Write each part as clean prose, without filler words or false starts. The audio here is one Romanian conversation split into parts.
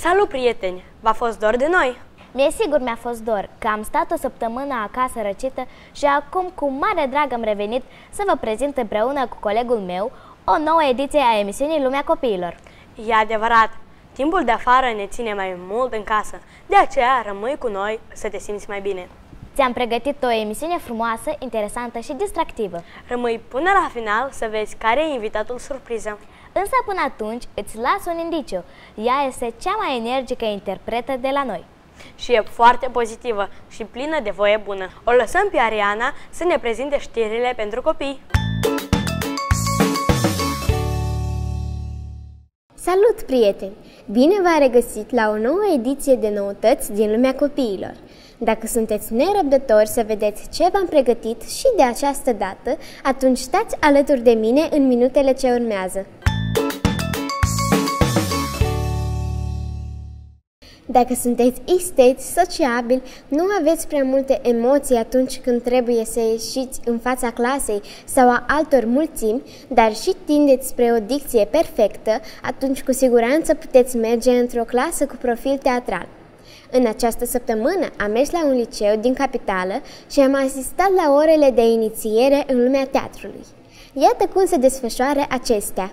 Salut, prieteni! V-a fost dor de noi? Mie sigur mi-a fost dor, că am stat o săptămână acasă răcită și acum cu mare drag am revenit să vă prezint împreună cu colegul meu o nouă ediție a emisiunii Lumea Copiilor. E adevărat, timpul de afară ne ține mai mult în casă, de aceea rămâi cu noi să te simți mai bine. Ți-am pregătit o emisiune frumoasă, interesantă și distractivă. Rămâi până la final să vezi care e invitatul surpriză. Însă până atunci îți las un indiciu. Ea este cea mai energică interpretă de la noi. Și e foarte pozitivă și plină de voie bună. O lăsăm pe Ariana să ne prezinte știrile pentru copii. Salut, prieteni! Bine v-am regăsit la o nouă ediție de noutăți din Lumea Copiilor. Dacă sunteți nerăbdători să vedeți ce v-am pregătit și de această dată, atunci stați alături de mine în minutele ce urmează. Dacă sunteți isteți, sociabili, nu aveți prea multe emoții atunci când trebuie să ieșiți în fața clasei sau a altor mulțimi, dar și tindeți spre o dicție perfectă, atunci cu siguranță puteți merge într-o clasă cu profil teatral. În această săptămână am mers la un liceu din capitală și am asistat la orele de inițiere în lumea teatrului. Iată cum se desfășoară acestea.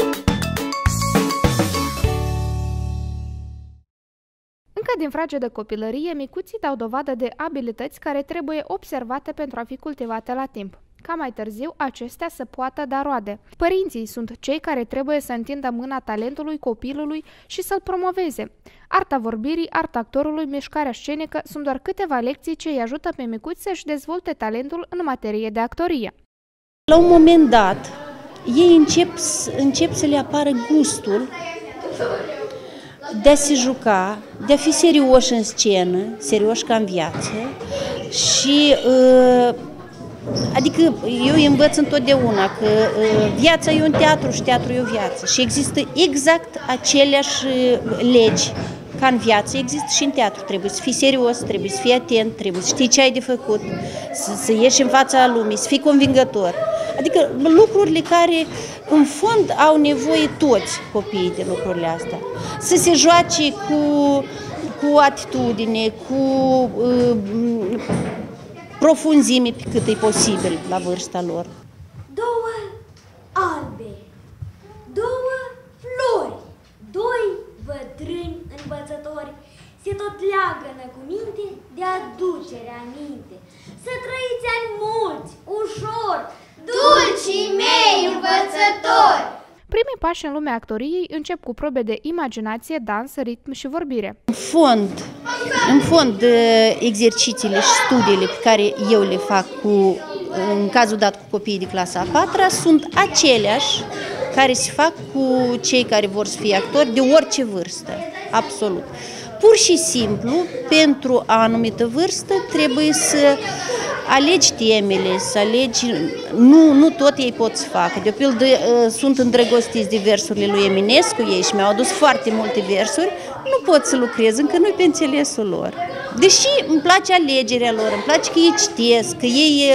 Încă din fragedă copilărie, micuții dau dovadă de abilități care trebuie observate pentru a fi cultivate la timp. Ca mai târziu, acestea să poată da roade. Părinții sunt cei care trebuie să întindă mâna talentului copilului și să-l promoveze. Arta vorbirii, arta actorului, mișcarea scenică sunt doar câteva lecții ce îi ajută pe micuți să-și dezvolte talentul în materie de actorie. La un moment dat, ei încep să le apară gustul de a se juca, de a fi serioși în scenă, serioși ca în viață și adică eu îi învăț întotdeauna că viața e un teatru și teatru e o viață și există exact aceleași legi ca în viață, există și în teatru. Trebuie să fii serios, trebuie să fii atent, trebuie să știi ce ai de făcut, să ieși în fața lumii, să fii convingător. Adică lucrurile care în fond au nevoie toți copiii de lucrurile astea. Să se joace cu atitudine, cu profunzime pe cât e posibil la vârsta lor. Două albe, două flori, doi bătrâni învățători se tot leagănă cu minte de aducere aminte. Să trăiți ani mulți, ușor, dulcii mei învățători! Primii pași în lumea actoriei încep cu probe de imaginație, dans, ritm și vorbire. În fond, exercițiile și studiile pe care eu le fac în cazul dat cu copiii de clasa a 4-a sunt aceleași care se fac cu cei care vor să fie actori de orice vârstă, absolut. Pur și simplu, pentru o anumită vârstă, trebuie să alegi temele, să alegi, nu tot ei pot să facă. De pildă, sunt îndrăgostiți de versurile lui Eminescu, ei și mi-au adus foarte multe versuri, nu pot să lucrez, încă nu-i pe înțelesul lor. Deși îmi place alegerea lor, îmi place că ei citesc, că ei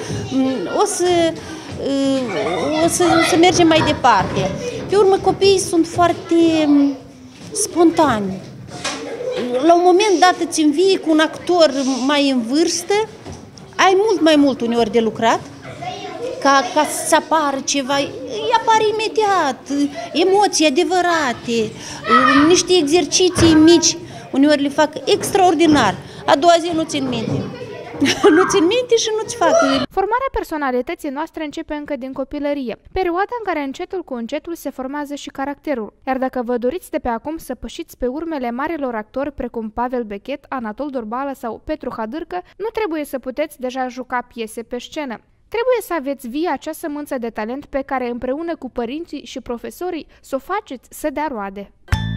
o să mergem mai departe. Pe urmă, copiii sunt foarte spontani. La un moment dat îți învii cu un actor mai în vârstă, ai mult mai mult uneori de lucrat, ca să apară ceva, îi apare imediat, emoții adevărate, niște exerciții mici, uneori le fac extraordinar, a doua zi nu țin minte. Nu țin minte și nu-ți fac. Formarea personalității noastre începe încă din copilărie, perioada în care încetul cu încetul se formează și caracterul. Iar dacă vă doriți de pe acum să pășiți pe urmele marilor actori precum Pavel Bechet, Anatol Dorbală sau Petru Hadârcă, nu trebuie să puteți deja juca piese pe scenă. Trebuie să aveți vie acea sămânță de talent pe care împreună cu părinții și profesorii să o faceți să dea roade.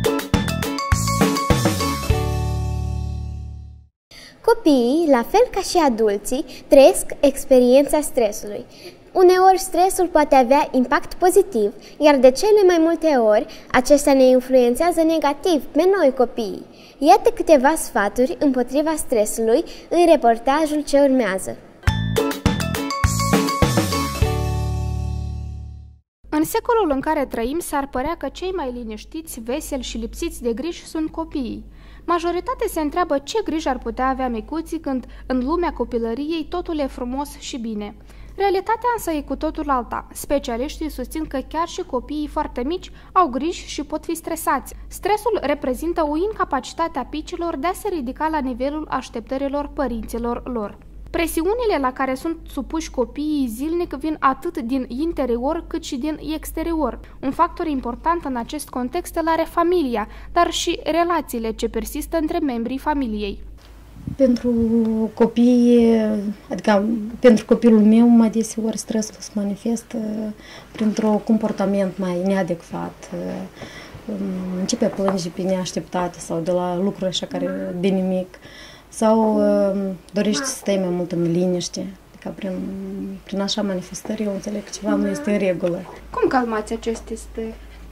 Copiii, la fel ca și adulții, trăiesc experiența stresului. Uneori stresul poate avea impact pozitiv, iar de cele mai multe ori acesta ne influențează negativ pe noi copiii. Iată câteva sfaturi împotriva stresului în reportajul ce urmează. În secolul în care trăim s-ar părea că cei mai liniștiți, veseli și lipsiți de griji sunt copiii. Majoritatea se întreabă ce griji ar putea avea micuții când în lumea copilăriei totul e frumos și bine. Realitatea însă e cu totul alta. Specialiștii susțin că chiar și copiii foarte mici au griji și pot fi stresați. Stresul reprezintă o incapacitate a picilor de a se ridica la nivelul așteptărilor părinților lor. Presiunile la care sunt supuși copiii zilnic vin atât din interior cât și din exterior. Un factor important în acest context îl are familia, dar și relațiile ce persistă între membrii familiei. Pentru copii, adică pentru copilul meu, mai deseori stresul se manifestă printr-un comportament mai neadecvat. Începe a plânge pe neașteptate sau de la lucruri așa care de nimic. Sau dorește să stai mai mult în liniște. Adică prin așa manifestări eu înțeleg că ceva nu este în regulă. Cum calmați aceste stări?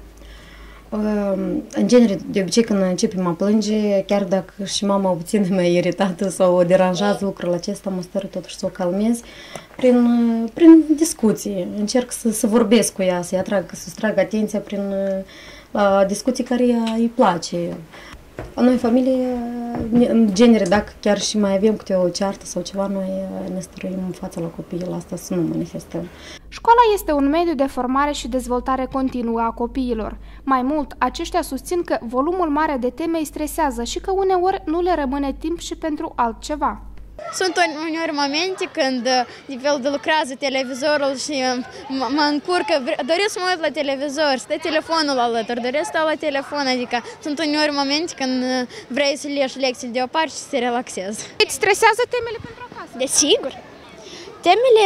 În genere, de obicei când începem a plânge, chiar dacă și mama o puțin mai iritată sau o deranjează lucrul acesta, mă stără totuși să o calmez prin discuții. Încerc să vorbesc cu ea, să-i trag atenția prin discuții care îi place. Noi, în familie, în genere, dacă chiar și mai avem câte o ceartă sau ceva, noi ne stăruim în fața la copiii asta să nu manifestăm. Școala este un mediu de formare și dezvoltare continuă a copiilor. Mai mult, aceștia susțin că volumul mare de teme îi stresează și că uneori nu le rămâne timp și pentru altceva. Sunt uneori momente când de fel de lucrează televizorul și mă încurcă, doresc să mă uit la televizor, stă telefonul alături, doresc să stau la telefon, adică sunt uneori momente când vrei să leși lecții deoparte și să te relaxezi. Îți stresează temele pentru acasă? Desigur. Temele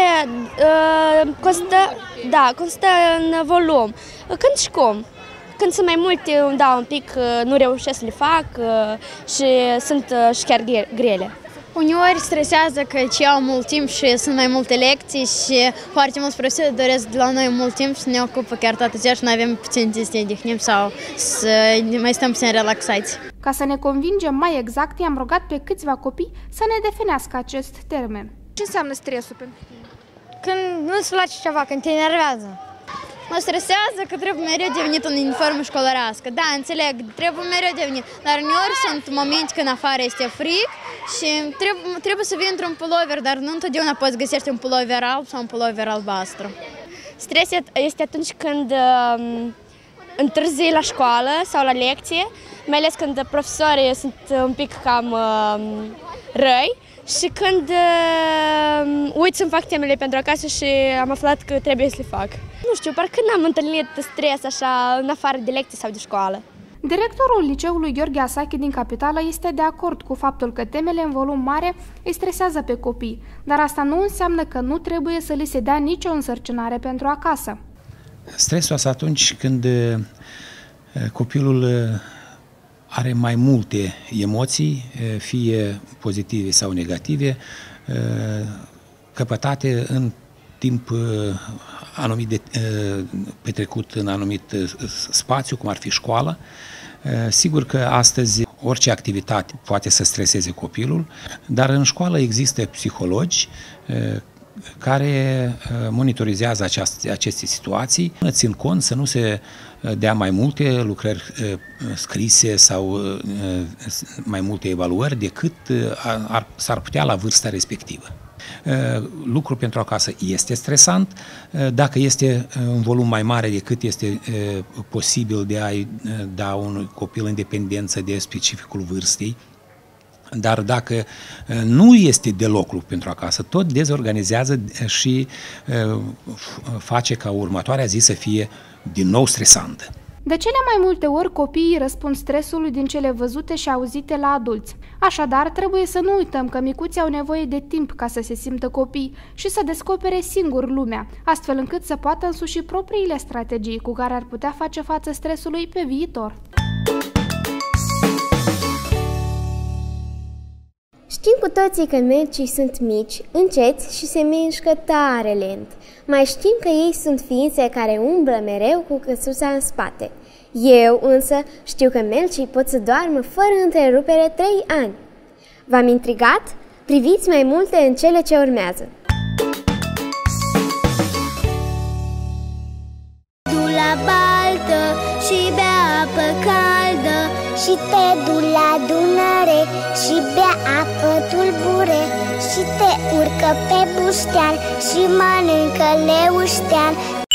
constă în volum. Când și cum. Când sunt mai multe, un pic nu reușesc să le fac și sunt și chiar grele. Uneori stresează că au mult timp și sunt mai multe lecții și foarte mulți profesori doresc de la noi mult timp și ne ocupă chiar toată ziua și nu avem puțin timp să ne odihnim sau să mai stăm puțin relaxați. Ca să ne convingem mai exact, i-am rugat pe câțiva copii să ne definească acest termen. Ce înseamnă stresul pentru tine? Când nu-ți place ceva, când te enervează. Mă stresează că trebuie mereu devenit în uniformă școlărească. Da, înțeleg, trebuie mereu devenit, dar uneori sunt momente când afară este frig și trebuie să vii într-un pulover, dar nu întotdeauna poți găsești un pulover alb sau un pulover albastru. Stresul este atunci când întârzii la școală sau la lecție, mai ales când profesorii sunt un pic cam răi. Și când uit să-mi fac temele pentru acasă și am aflat că trebuie să le fac. Nu știu, parcă n-am întâlnit stres așa în afară de lecții sau de școală. Directorul liceului Gheorghe Asache din Capitală este de acord cu faptul că temele în volum mare îi stresează pe copii, dar asta nu înseamnă că nu trebuie să li se dea nicio însărcinare pentru acasă. Stresul asta atunci când copilul are mai multe emoții, fie pozitive sau negative, căpătate în timp anumit petrecut în anumit spațiu, cum ar fi școala. Sigur că astăzi orice activitate poate să streseze copilul, dar în școală există psihologi care monitorizează aceste situații, țin cont să nu se dea mai multe lucrări scrise sau mai multe evaluări decât s-ar putea la vârsta respectivă. Lucrul pentru acasă este stresant, dacă este un volum mai mare decât este posibil de a-i da unui copil independență de specificul vârstei, dar dacă nu este deloc lucru pentru acasă, tot dezorganizează și face ca următoarea zi să fie din nou stresantă. De cele mai multe ori, copiii răspund stresului din cele văzute și auzite la adulți. Așadar, trebuie să nu uităm că micuții au nevoie de timp ca să se simtă copii și să descopere singur lumea, astfel încât să poată însuși propriile strategii cu care ar putea face față stresului pe viitor. Știm cu toții că melcii sunt mici, înceți și se mișcă tare lent. Mai știm că ei sunt ființe care umblă mereu cu căsuța în spate. Eu însă știu că melcii pot să doarmă fără întrerupere 3 ani. V-am intrigat? Priviți mai multe în cele ce urmează. și te du la Dunăre și bea apă tulbure și te urcă pe buștean și mănâncă leuștean.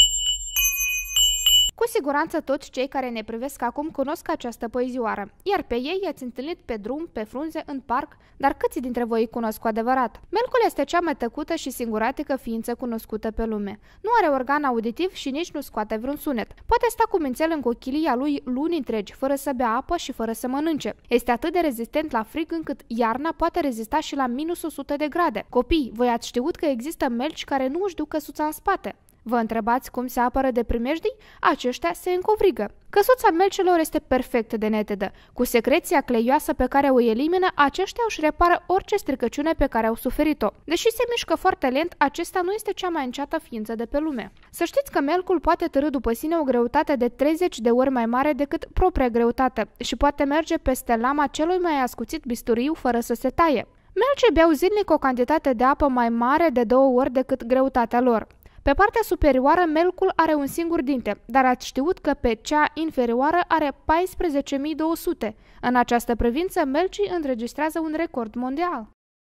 Cu siguranță toți cei care ne privesc acum cunosc această poezioară, iar pe ei i-ați întâlnit pe drum, pe frunze, în parc, dar câți dintre voi îi cunosc cu adevărat? Melcul este cea mai tăcută și singuratică ființă cunoscută pe lume. Nu are organ auditiv și nici nu scoate vreun sunet. Poate sta cu mințel în cochilia lui luni întregi, fără să bea apă și fără să mănânce. Este atât de rezistent la frig încât iarna poate rezista și la minus 100 de grade. Copii, voi ați știut că există melci care nu își duc căsuța în spate? Vă întrebați cum se apără de primejdii? Aceștia se încovrigă. Căsuța melcelor este perfect de netedă. Cu secreția cleioasă pe care o elimină, aceștia își repară orice stricăciune pe care au suferit-o. Deși se mișcă foarte lent, acesta nu este cea mai înceată ființă de pe lume. Să știți că melcul poate târî după sine o greutate de 30 de ori mai mare decât propria greutate și poate merge peste lama celui mai ascuțit bisturiu fără să se taie. Melcii beau zilnic o cantitate de apă mai mare de 2 ori decât greutatea lor. Pe partea superioară, melcul are un singur dinte, dar ați știut că pe cea inferioară are 14.200. În această privință, melcii înregistrează un record mondial.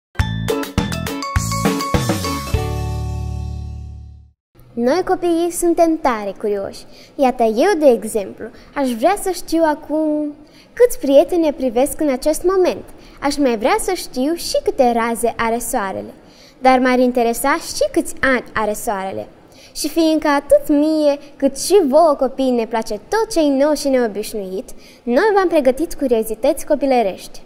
Noi copiii suntem tare curioși. Iată, eu, de exemplu, aș vrea să știu acum câți prieteni ne privesc în acest moment. Aș mai vrea să știu și câte raze are soarele. Dar m-ar interesa și câți ani are soarele. Și fiindcă atât mie cât și vouă copiii ne place tot ce-i nou și neobișnuit, noi v-am pregătit curiozități copilărești.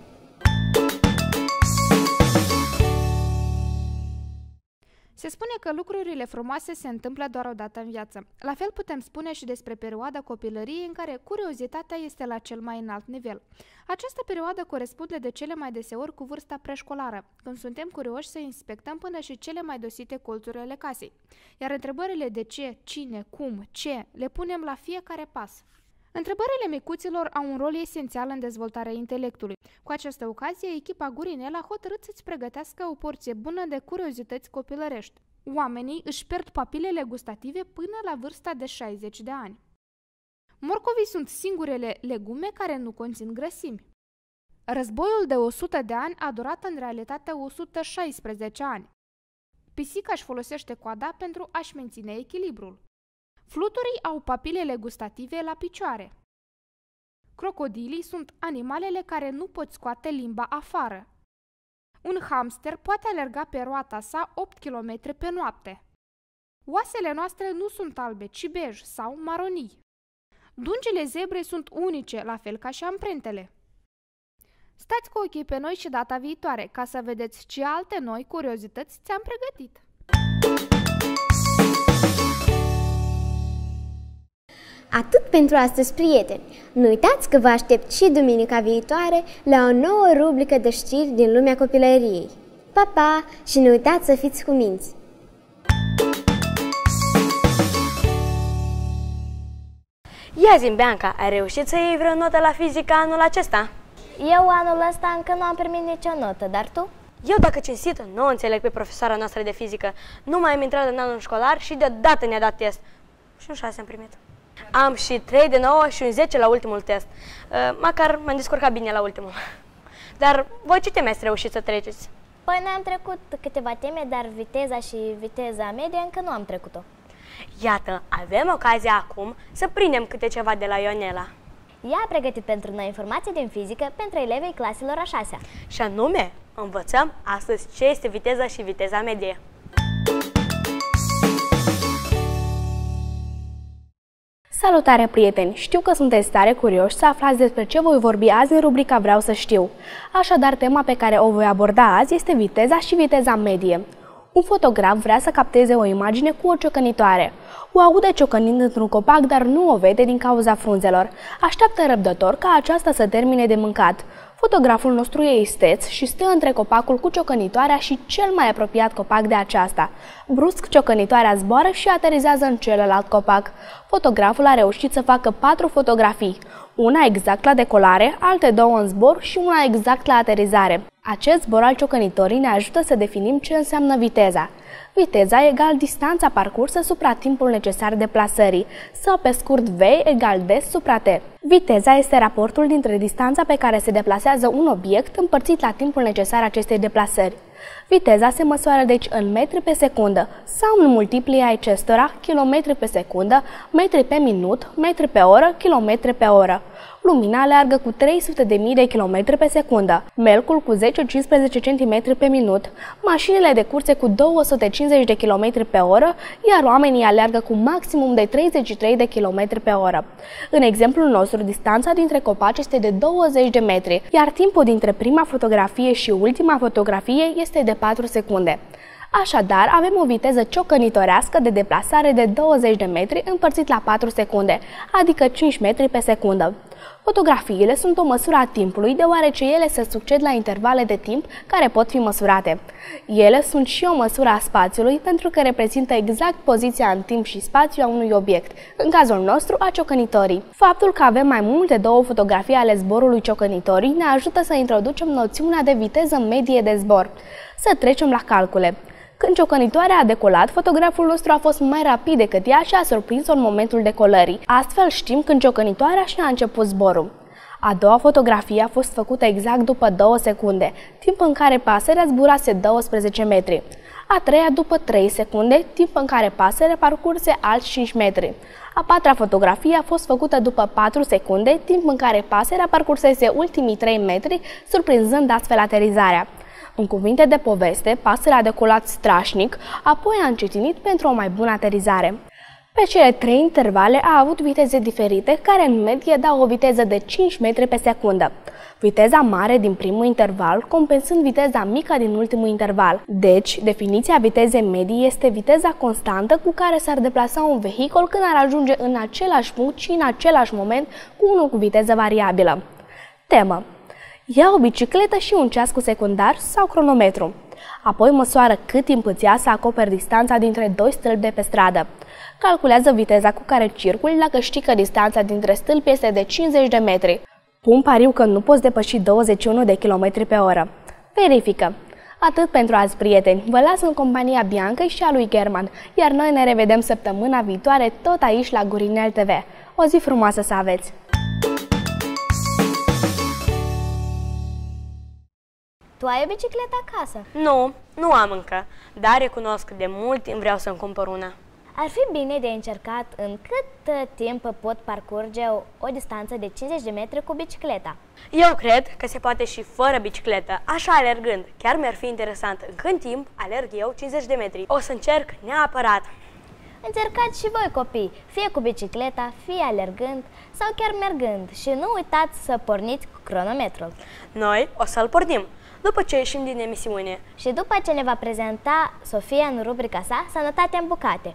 Se spune că lucrurile frumoase se întâmplă doar o dată în viață. La fel putem spune și despre perioada copilăriei în care curiozitatea este la cel mai înalt nivel. Această perioadă corespunde de cele mai deseori cu vârsta preșcolară, când suntem curioși să inspectăm până și cele mai dosite colțuri ale casei. Iar întrebările de ce, cine, cum, ce, le punem la fiecare pas. Întrebările micuților au un rol esențial în dezvoltarea intelectului. Cu această ocazie, echipa Gurinel a hotărât să-ți pregătească o porție bună de curiozități copilărești. Oamenii își pierd papilele gustative până la vârsta de 60 de ani. Morcovii sunt singurele legume care nu conțin grăsimi. Războiul de 100 de ani a durat în realitate 116 ani. Pisica își folosește coada pentru a-și menține echilibrul. Fluturii au papilele gustative la picioare. Crocodilii sunt animalele care nu pot scoate limba afară. Un hamster poate alerga pe roata sa 8 km pe noapte. Oasele noastre nu sunt albe, ci bej sau maronii. Dungile zebrei sunt unice, la fel ca și amprentele. Stați cu ochii pe noi și data viitoare, ca să vedeți ce alte noi curiozități ți-am pregătit. Atât pentru astăzi, prieteni. Nu uitați că vă aștept și duminica viitoare la o nouă rubrică de știri din lumea copilăriei. Pa, pa! Și nu uitați să fiți cuminți! Ia zi-mi, Bianca, ai reușit să iei vreo notă la fizică anul acesta? Eu anul ăsta încă nu am primit nicio notă, dar tu? Eu, dacă cinstită, nu înțeleg pe profesoara noastră de fizică. Nu mai am intrat în anul școlar și deodată ne-a dat test. Și un 6 am primit. Am și 3 de 9 și un 10 la ultimul test. Măcar m-am descurcat bine la ultimul. Dar voi ce teme ați reușit să treceți? Păi noi am trecut câteva teme, dar viteza și viteza medie încă nu am trecut-o. Iată, avem ocazia acum să prindem câte ceva de la Ionela. Ea a pregătit pentru noi informații din fizică pentru elevii claselor a 6-a. Și anume, învățăm astăzi ce este viteza și viteza medie. Salutare, prieteni! Știu că sunteți tare curioși să aflați despre ce voi vorbi azi în rubrica Vreau să știu. Așadar, tema pe care o voi aborda azi este viteza și viteza medie. Un fotograf vrea să capteze o imagine cu o ciocănitoare. O aude ciocănind într-un copac, dar nu o vede din cauza frunzelor. Așteaptă răbdător ca aceasta să termine de mâncat. Fotograful nostru e isteț și stă între copacul cu ciocănitoarea și cel mai apropiat copac de aceasta. Brusc, ciocănitoarea zboară și aterizează în celălalt copac. Fotograful a reușit să facă 4 fotografii. Una exact la decolare, alte 2 în zbor și una exact la aterizare. Acest zbor al ciocănitorii ne ajută să definim ce înseamnă viteza. Viteza egal distanța parcursă supra timpul necesar deplasării, sau pe scurt V egal D supra T. Viteza este raportul dintre distanța pe care se deplasează un obiect împărțit la timpul necesar acestei deplasări. Viteza se măsoară deci în metri pe secundă sau în multiplii ai acestora, kilometri pe secundă, metri pe minut, metri pe oră, kilometri pe oră. Lumina aleargă cu 300.000 de km pe secundă, melcul cu 10-15 cm pe minut, mașinile de curse cu 250 de km pe oră, iar oamenii aleargă cu maximum de 33 de km pe oră. În exemplul nostru, distanța dintre copaci este de 20 de metri, iar timpul dintre prima fotografie și ultima fotografie este de 4 secunde. Așadar, avem o viteză ciocănitorească de deplasare de 20 de metri împărțit la 4 secunde, adică 5 metri pe secundă. Fotografiile sunt o măsură a timpului, deoarece ele se succed la intervale de timp care pot fi măsurate. Ele sunt și o măsură a spațiului, pentru că reprezintă exact poziția în timp și spațiu a unui obiect, în cazul nostru a ciocănitorii. Faptul că avem mai mult de 2 fotografii ale zborului ciocănitorii ne ajută să introducem noțiunea de viteză medie de zbor. Să trecem la calcule. Când ciocănitoarea a decolat, fotograful nostru a fost mai rapid decât ea și a surprins-o în momentul decolării. Astfel știm când ciocănitoarea și-a început zborul. A doua fotografie a fost făcută exact după 2 secunde, timp în care pasărea zburase 12 metri. A treia după 3 secunde, timp în care pasărea parcurse alți 5 metri. A patra fotografie a fost făcută după 4 secunde, timp în care pasărea parcursese ultimii 3 metri, surprinzând astfel aterizarea. În cuvinte de poveste, pasărea a decolat strașnic, apoi a încetinit pentru o mai bună aterizare. Pe cele 3 intervale a avut viteze diferite, care în medie dau o viteză de 5 metri pe secundă. Viteza mare din primul interval compensând viteza mică din ultimul interval. Deci, definiția vitezei medii este viteza constantă cu care s-ar deplasa un vehicul când ar ajunge în același punct și în același moment cu unul cu viteză variabilă. Temă. Ia o bicicletă și un ceas cu secundar sau cronometru. Apoi măsoară cât timp îți ia să acoperi distanța dintre 2 stâlpi de pe stradă. Calculează viteza cu care circuli dacă știi că distanța dintre stâlpi este de 50 de metri. Pun pariu că nu poți depăși 21 de km pe oră. Verifică! Atât pentru azi, prieteni. Vă las în compania Biancăi și a lui German, iar noi ne revedem săptămâna viitoare tot aici la Gurinel TV. O zi frumoasă să aveți! Tu ai o bicicletă acasă? Nu am încă, dar recunosc că de mult timp vreau să-mi cumpăr una. Ar fi bine de încercat în cât timp pot parcurge o distanță de 50 de metri cu bicicleta. Eu cred că se poate și fără bicicletă, așa alergând. Chiar mi-ar fi interesant în cât timp alerg eu 50 de metri. O să încerc neapărat. Încercați și voi, copii, fie cu bicicleta, fie alergând sau chiar mergând, și nu uitați să porniți cu cronometrul. Noi o să-l pornim după ce ieșim din emisiune și după ce ne va prezenta Sofia în rubrica sa Sănătate în bucate.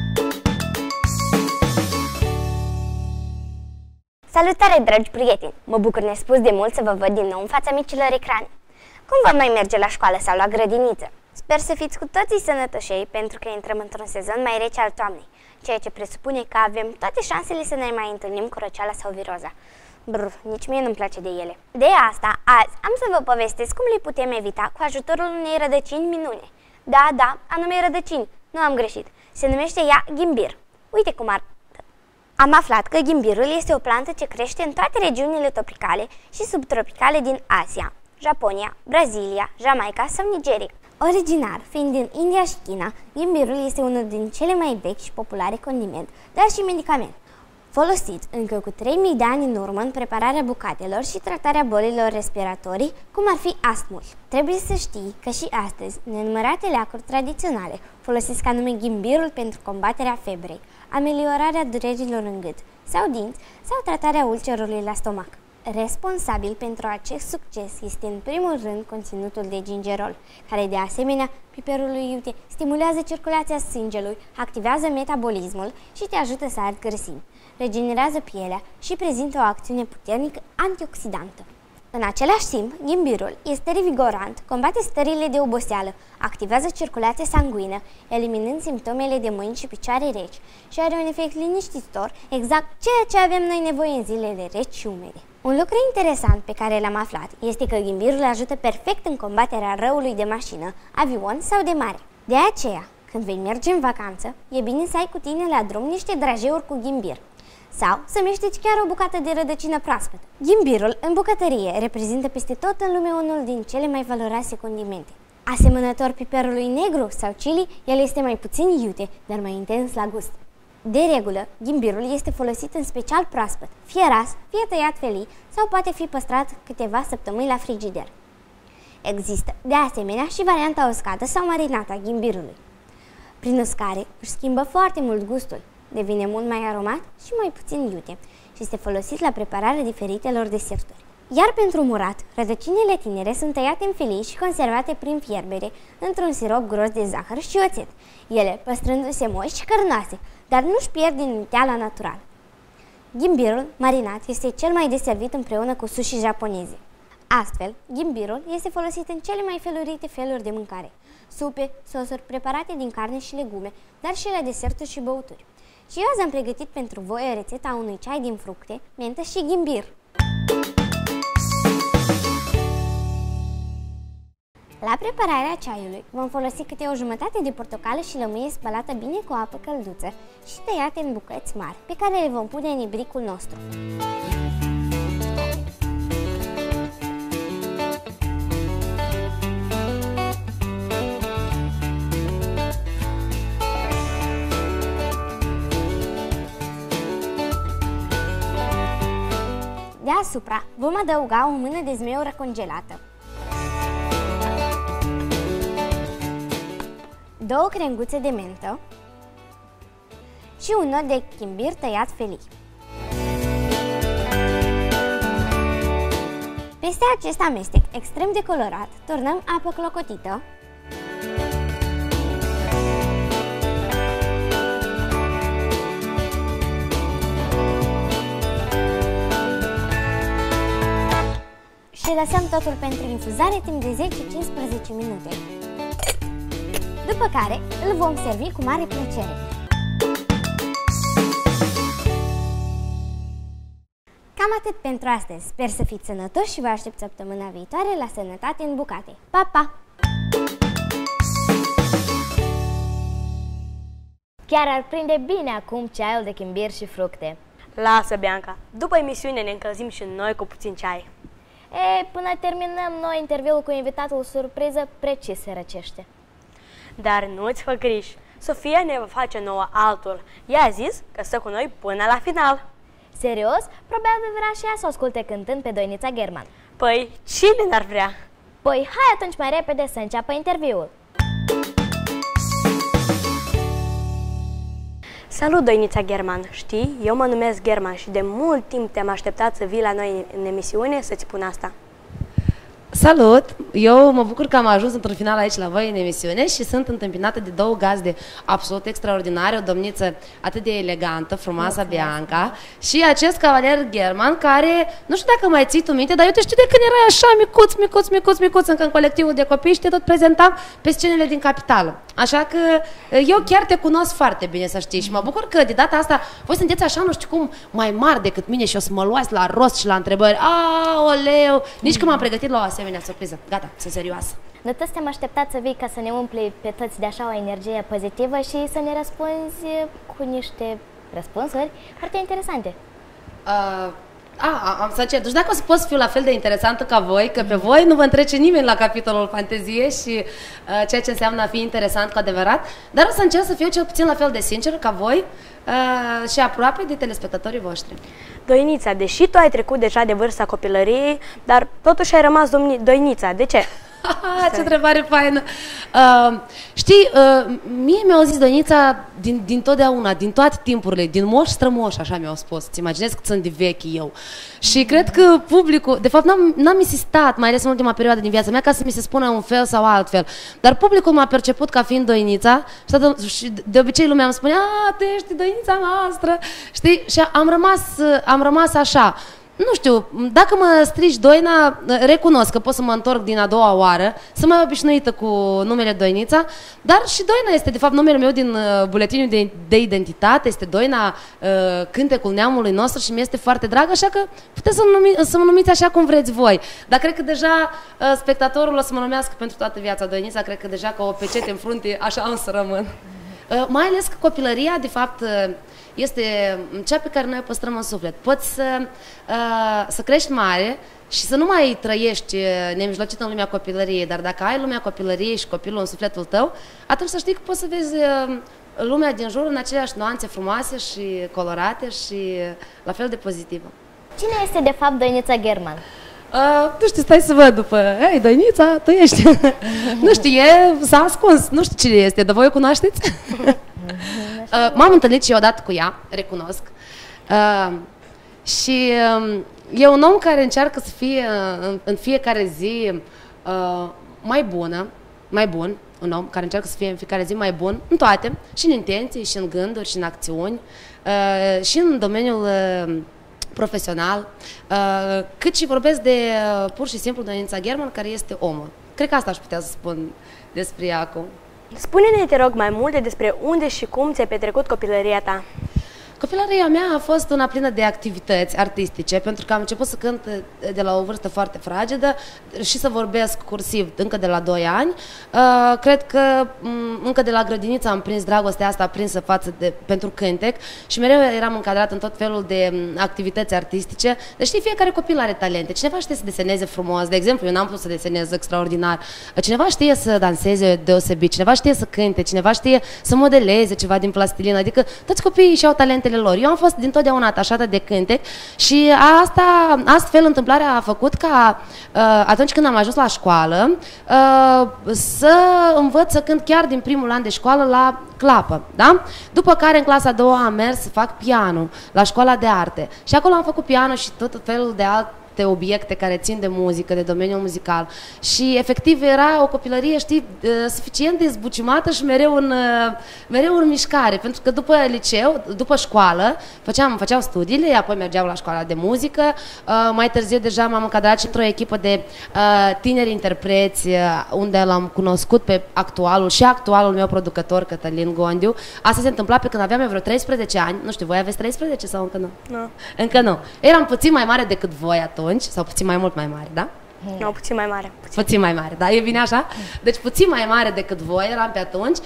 Salutare, dragi prieteni! Mă bucur nespus de mult să vă văd din nou în fața micilor ecrane. Cum vă mai merge la școală sau la grădiniță? Sper să fiți cu toții sănătoșei, pentru că intrăm într-un sezon mai rece al toamnei, ceea ce presupune că avem toate șansele să ne mai întâlnim cu răceala sau viroza. Brr, nici mie nu-mi place de ele. De asta, azi am să vă povestesc cum le putem evita cu ajutorul unei rădăcini minune. Da, anume rădăcini, nu am greșit. Se numește ea ghimbir. Uite cum arată. Am aflat că ghimbirul este o plantă ce crește în toate regiunile tropicale și subtropicale din Asia, Japonia, Brazilia, Jamaica sau Nigeria. Originar fiind din India și China, ghimbirul este unul din cele mai vechi și populare condiment, dar și medicament. Folosit încă cu 3000 de ani în urmă în prepararea bucatelor și tratarea bolilor respiratorii, cum ar fi astmul. Trebuie să știi că și astăzi nenumărate leacuri tradiționale folosesc anume ghimbirul pentru combaterea febrei, ameliorarea durerilor în gât sau dinți sau tratarea ulcerului la stomac. Responsabil pentru acest succes este în primul rând conținutul de gingerol, care de asemenea piperului iute stimulează circulația sângelui, activează metabolismul și te ajută să arzi grăsimi, regenerează pielea și prezintă o acțiune puternică antioxidantă. În același timp, ghimbirul este revigorant, combate stările de oboseală, activează circulația sanguină, eliminând simptomele de mâini și picioare reci și are un efect liniștitor, exact ceea ce avem noi nevoie în zilele reci și umede. Un lucru interesant pe care l-am aflat este că ghimbirul ajută perfect în combaterea răului de mașină, avion sau de mare. De aceea, când vei merge în vacanță, e bine să ai cu tine la drum niște drajeuri cu ghimbir. Sau să meșteci chiar o bucată de rădăcină proaspătă. Ghimbirul în bucătărie reprezintă peste tot în lume unul din cele mai valoroase condimente. Asemănător piperului negru sau chili, el este mai puțin iute, dar mai intens la gust. De regulă, ghimbirul este folosit în special proaspăt, fie ras, fie tăiat felii sau poate fi păstrat câteva săptămâni la frigider. Există, de asemenea, și varianta uscată sau marinată a ghimbirului. Prin uscare își schimbă foarte mult gustul, devine mult mai aromat și mai puțin iute și este folosit la prepararea diferitelor deserturi. Iar pentru murat, rădăcinile tinere sunt tăiate în felii și conservate prin fierbere într-un sirop gros de zahăr și oțet, ele păstrându-se moși și cărnoase, dar nu-și pierd din umeteala naturală. Ghimbirul marinat este cel mai deservit împreună cu sushi japoneze. Astfel, ghimbirul este folosit în cele mai felurite feluri de mâncare, supe, sosuri preparate din carne și legume, dar și la deserturi și băuturi. Și eu azi am pregătit pentru voi o rețetă a unui ceai din fructe, mentă și ghimbir. La prepararea ceaiului vom folosi câte o jumătate de portocală și lămâie spălată bine cu apă călduță și tăiate în bucăți mari, pe care le vom pune în ibricul nostru. Deasupra vom adăuga o mână de zmeură congelată, 2 crenguțe de mentă și un nod de ghimbir tăiat felii. Peste acest amestec extrem de colorat, turnăm apă clocotită, și lăsăm totul pentru infuzare timp de 10-15 minute. După care îl vom servi cu mare plăcere. Cam atât pentru astăzi. Sper să fiți sănătoși și vă aștept săptămâna viitoare la Sănătate în Bucate. Pa, pa! Chiar ar prinde bine acum ceaiul de ghimbir și fructe. Lasă, Bianca, după emisiune ne încălzim și noi cu puțin ceai. Până terminăm noi interviul cu invitatul surpriză, precis se răcește. Dar nu-ți fă griji, Sofia ne va face nouă altul. Ea a zis că stă cu noi până la final. Serios? Probabil vrea și ea să o asculte cântând pe Doinița German. Păi, cine n-ar vrea? Păi, hai atunci mai repede să înceapă interviul. Salut, Doinița German! Știi, eu mă numesc German și de mult timp te-am așteptat să vii la noi în emisiune să-ți spun asta. Salut! Eu mă bucur că am ajuns într-un final aici la voi în emisiune și sunt întâmpinată de 2 gazde absolut extraordinare, o domniță atât de elegantă, frumoasa Bianca și acest cavalier German care, nu știu dacă mai ții tu minte, dar eu te știu de când erai așa micuț, încă în colectivul de copii și te tot prezentam pe scenele din capitală. Așa că eu chiar te cunosc foarte bine, să știi, și mă bucur că de data asta voi sunteți așa, nu știu cum, mai mari decât mine și o să mă luați la rost și la întrebări. Aoleu! Nici că m-am pregătit la o asemenea surpriză. Gata, sunt serioasă. Noi toți te-am așteptat să vii ca să ne umpli pe toți de așa o energie pozitivă și să ne răspunzi cu niște răspunsuri foarte interesante. Am să încerc. Deci dacă o să pot să fiu la fel de interesantă ca voi, că pe voi nu vă întrece nimeni la capitolul fantezie și ceea ce înseamnă a fi interesant cu adevărat, dar o să încerc să fiu cel puțin la fel de sincer ca voi și aproape de telespectatorii voștri. Doinița, deși tu ai trecut deja de vârsta copilăriei, dar totuși ai rămas Doinița. De ce? Ce întrebare faină! Știi, mie mi-au zis Doinița din totdeauna, din toate timpurile, din moș strămoș, așa mi-au spus. Îți imaginezi cât sunt de vechi eu. Și cred că publicul, de fapt n-am insistat, mai ales în ultima perioadă din viața mea, ca să mi se spună un fel sau altfel. Dar publicul m-a perceput ca fiind Doinița și de obicei lumea îmi spunea, tu ești Doinița noastră, știi? Și am rămas așa. nu știu, dacă mă strici Doina, recunosc că pot să mă întorc din a doua oară, sunt mai obișnuită cu numele Doinița, dar și Doina este, de fapt, numele meu din buletinul de identitate, este Doina, cântecul neamului nostru și mi este foarte drag, așa că puteți să mă numiți așa cum vreți voi. Dar cred că deja spectatorul o să mă numească pentru toată viața Doinița, cred că deja ca o pecete în frunte, așa am să rămân. Mai ales că copilăria, de fapt, este cea pe care noi o păstrăm în suflet. Poți să crești mare și să nu mai trăiești nemijlocit în lumea copilăriei, dar dacă ai lumea copilăriei și copilul în sufletul tău, atunci să știi că poți să vezi lumea din jur în aceleași nuanțe frumoase și colorate și la fel de pozitivă. Cine este de fapt Doinița German? Nu știu, stai să văd după. Hei, Doinița, tu ești. Nu știu, s-a ascuns. Nu știu cine este, dar voi o cunoașteți? M-am întâlnit și eu odată cu ea, recunosc. Și e un om care încearcă să fie în fiecare zi mai bun, un om care încearcă să fie în fiecare zi mai bun în toate, și în intenții, și în gânduri, și în acțiuni, și în domeniul profesional, cât și vorbesc de pur și simplu Doinița German, care este omul. Cred că asta aș putea să spun despre ea acum. Spune-ne, te rog, mai multe despre unde și cum ți-ai petrecut copilăria ta. Copilăria mea a fost una plină de activități artistice, pentru că am început să cânt de la o vârstă foarte fragedă și să vorbesc cursiv încă de la 2 ani. Cred că încă de la grădiniță am prins dragostea asta aprinsă pentru cântec și mereu eram încadrat în tot felul de activități artistice. Deci știi, fiecare copil are talente. Cineva știe să deseneze frumos, de exemplu, eu n-am putut să desenez extraordinar. Cineva știe să danseze deosebit, cineva știe să cânte, cineva știe să modeleze ceva din plastilină, adică toți copiii și-au talentele lor. Eu am fost dintotdeauna atașată de cântec și astfel întâmplarea a făcut ca atunci când am ajuns la școală să învăț să cânt chiar din primul an de școală la clapă, da? După care în clasa a doua am mers să fac piano la școala de arte și acolo am făcut piano și tot felul de alte obiecte care țin de muzică, de domeniul muzical. Și efectiv era o copilărie, știi, suficient de zbuciumată și mereu în mișcare, pentru că după liceu, după școală, făceam studiile, apoi mergeam la școala de muzică, mai târziu deja m-am încadrat și într-o echipă de tineri interpreți, unde l-am cunoscut pe actualul meu producător, Cătălin Gondiu. Asta se întâmpla pe când aveam eu vreo 13 ani, nu știu, voi aveți 13 sau încă nu? Nu. Încă nu. Eram puțin mai mare decât voi atunci, sau puțin mai mult mai mare, da? Nu, puțin mai mare. Puțin mai mare, da? E bine așa? Deci puțin mai mare decât voi eram pe atunci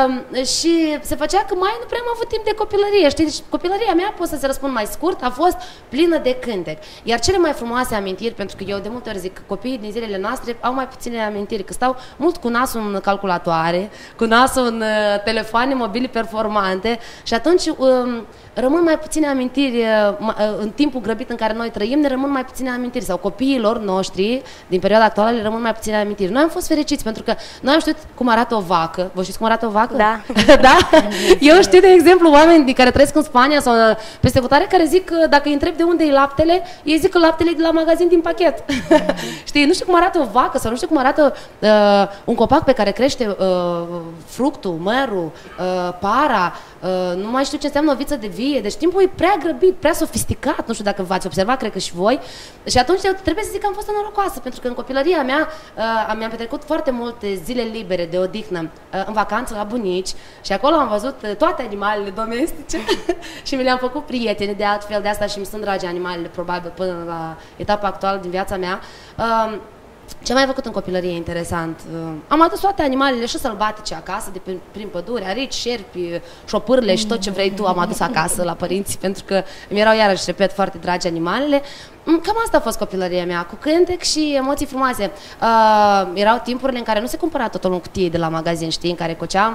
și se făcea că mai nu prea am avut timp de copilărie, știi? Deci copilăria mea, pot să-ți răspund mai scurt, a fost plină de cântec. Iar cele mai frumoase amintiri, pentru că eu de multe ori zic că copiii din zilele noastre au mai puține amintiri, că stau mult cu nasul în calculatoare, cu nasul în telefoane mobile performante și atunci rămân mai puține amintiri în timpul grăbit în care noi trăim, ne rămân mai puține amintiri, sau copiilor noștri din perioada actuală le rămân mai puține amintiri. Noi am fost fericiți pentru că noi am știut cum arată o vacă. Vă știți cum arată o vacă? Da. Da? Eu știu, de exemplu, oameni care trăiesc în Spania sau peste hotare care zic că dacă îi întreb de unde e laptele, ei zic că laptele e de la magazin din pachet. Știi, nu știu cum arată o vacă sau nu știu cum arată un copac pe care crește fructul, mărul, para, nu mai știu ce înseamnă o viță de vie. Deci timpul e prea grăbit, prea sofisticat, nu știu dacă v-ați observat, cred că și voi. Și atunci eu trebuie să zic că am fost norocoasă, pentru că în copilăria mea mi-am petrecut foarte multe zile libere de odihnă în vacanță la bunici și acolo am văzut toate animalele domestice și mi le-am făcut prieteni de altfel, de asta și mi sunt dragi animalele, probabil, până la etapa actuală din viața mea. Ce am mai făcut în copilărie interesant? Am adus toate animalele și sălbatice acasă, de prin pădure, arici, șerpi, șopârle și tot ce vrei tu am adus acasă la părinți, pentru că mi erau iarăși, repet, foarte dragi animalele. Cam asta a fost copilăria mea, cu cântec și emoții frumoase. Erau timpurile în care nu se cumpăra totul în cutie de la magazin, știi, în care coceam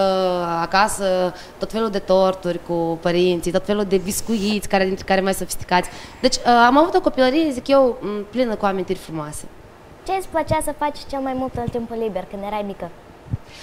acasă tot felul de torturi cu părinții, tot felul de biscuiți, dintre care mai sofisticați. Deci am avut o copilărie, zic eu, plină cu amintiri frumoase. Ce îți plăcea să faci cel mai mult în timpul liber când erai mică?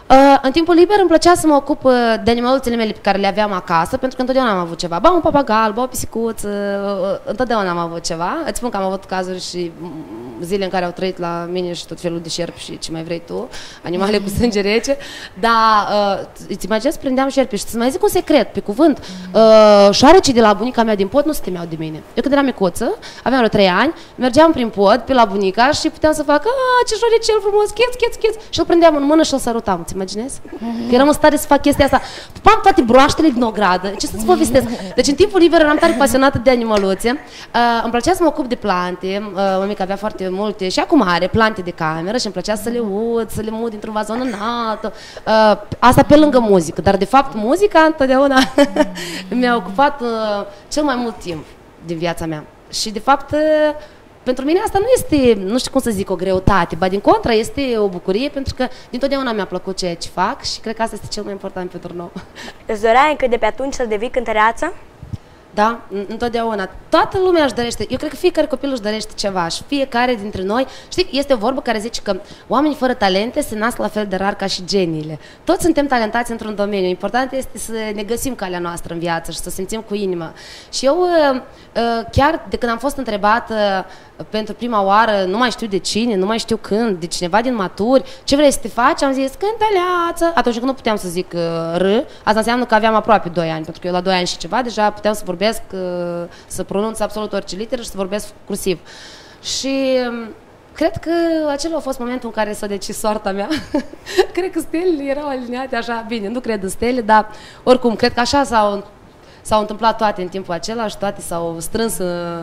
În timpul liber îmi plăcea să mă ocup de animaluțele mele pe care le aveam acasă, pentru că întotdeauna am avut ceva. Ba un papagal, ba o pisicuță, întotdeauna am avut ceva. Îți spun că am avut cazuri și zile în care au trăit la mine și tot felul de șerpi și ce mai vrei tu, animale cu sânge rece. Dar îți imaginezi, prindeam șerpi și să mai zic un secret, pe cuvânt, șoarecii de la bunica mea din pod nu se temeau de mine. Eu când eram micuță, aveam vreo 3 ani, mergeam prin pod pe la bunica și puteam să fac, ce șoarecel frumos, cheț, și îl prindeam în mână și îl sărutam. Îți imaginezi? Că eram în stare să fac chestia asta. Pupam toate broaștele din ogradă. Ce să-ți povestesc? Deci în timpul liber eram tare pasionată de animăluțe. Îmi plăcea să mă ocup de plante. Mămica avea foarte multe și acum are plante de cameră și îmi plăcea să le ud, să le mut dintr-un vazon în altul. Asta pe lângă muzică. Dar de fapt muzica întotdeauna mi-a ocupat cel mai mult timp din viața mea. Și de fapt pentru mine asta nu este, nu știu cum să zic, o greutate, ba din contră este o bucurie, pentru că dintotdeauna mi-a plăcut ceea ce fac și cred că asta este cel mai important pentru noi. Îți doreai încă de pe atunci să devii cântăreață? Da, întotdeauna. Toată lumea își dorește. Eu cred că fiecare copil își dorește ceva și fiecare dintre noi, știi, este o vorbă care zice că oamenii fără talente se nasc la fel de rar ca și geniile. Toți suntem talentați într-un domeniu. Important este să ne găsim calea noastră în viață și să simțim cu inima. Și eu, chiar de când am fost întrebată pentru prima oară, nu mai știu de cine, nu mai știu când, de cineva din Maturi, ce vrei să te faci? Am zis, cântăleață. Atunci când nu puteam să zic asta înseamnă că aveam aproape 2 ani, pentru că eu la 2 ani și ceva deja puteam să vorbesc, să pronunț absolut orice literă și să vorbesc cursiv. Și cred că acela a fost momentul în care s-a decis soarta mea. Cred că stelele erau aliniate așa, bine, nu cred în stele, dar oricum, cred că așa s-au întâmplat toate în timpul acela și toate s-au strâns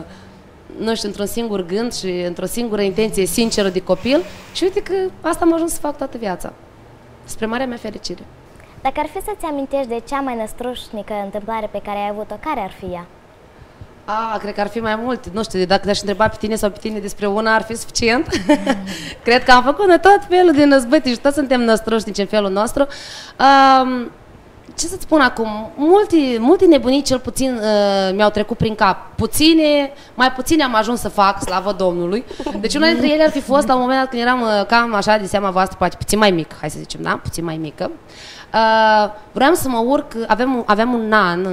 nu știu, într-un singur gând și într-o singură intenție sinceră de copil și uite că asta am ajuns să fac toată viața, spre marea mea fericire. Dacă ar fi să-ți amintești de cea mai năstrușnică întâmplare pe care ai avut-o, care ar fi ea? Cred că ar fi mai mult. Nu știu, dacă te-aș întreba pe tine sau pe tine despre una, ar fi suficient. Cred că am făcut tot felul de năzbâti și toți suntem năstrușnici în felul nostru. Ce să-ți spun acum? Multe nebunii cel puțin mi-au trecut prin cap. Mai puține am ajuns să fac, slavă Domnului. Deci una dintre ele ar fi fost la un moment dat când eram cam așa de seama voastră, poate puțin mai mic, hai să zicem, da? Puțin mai mică. Vreau să mă urc, aveam un nan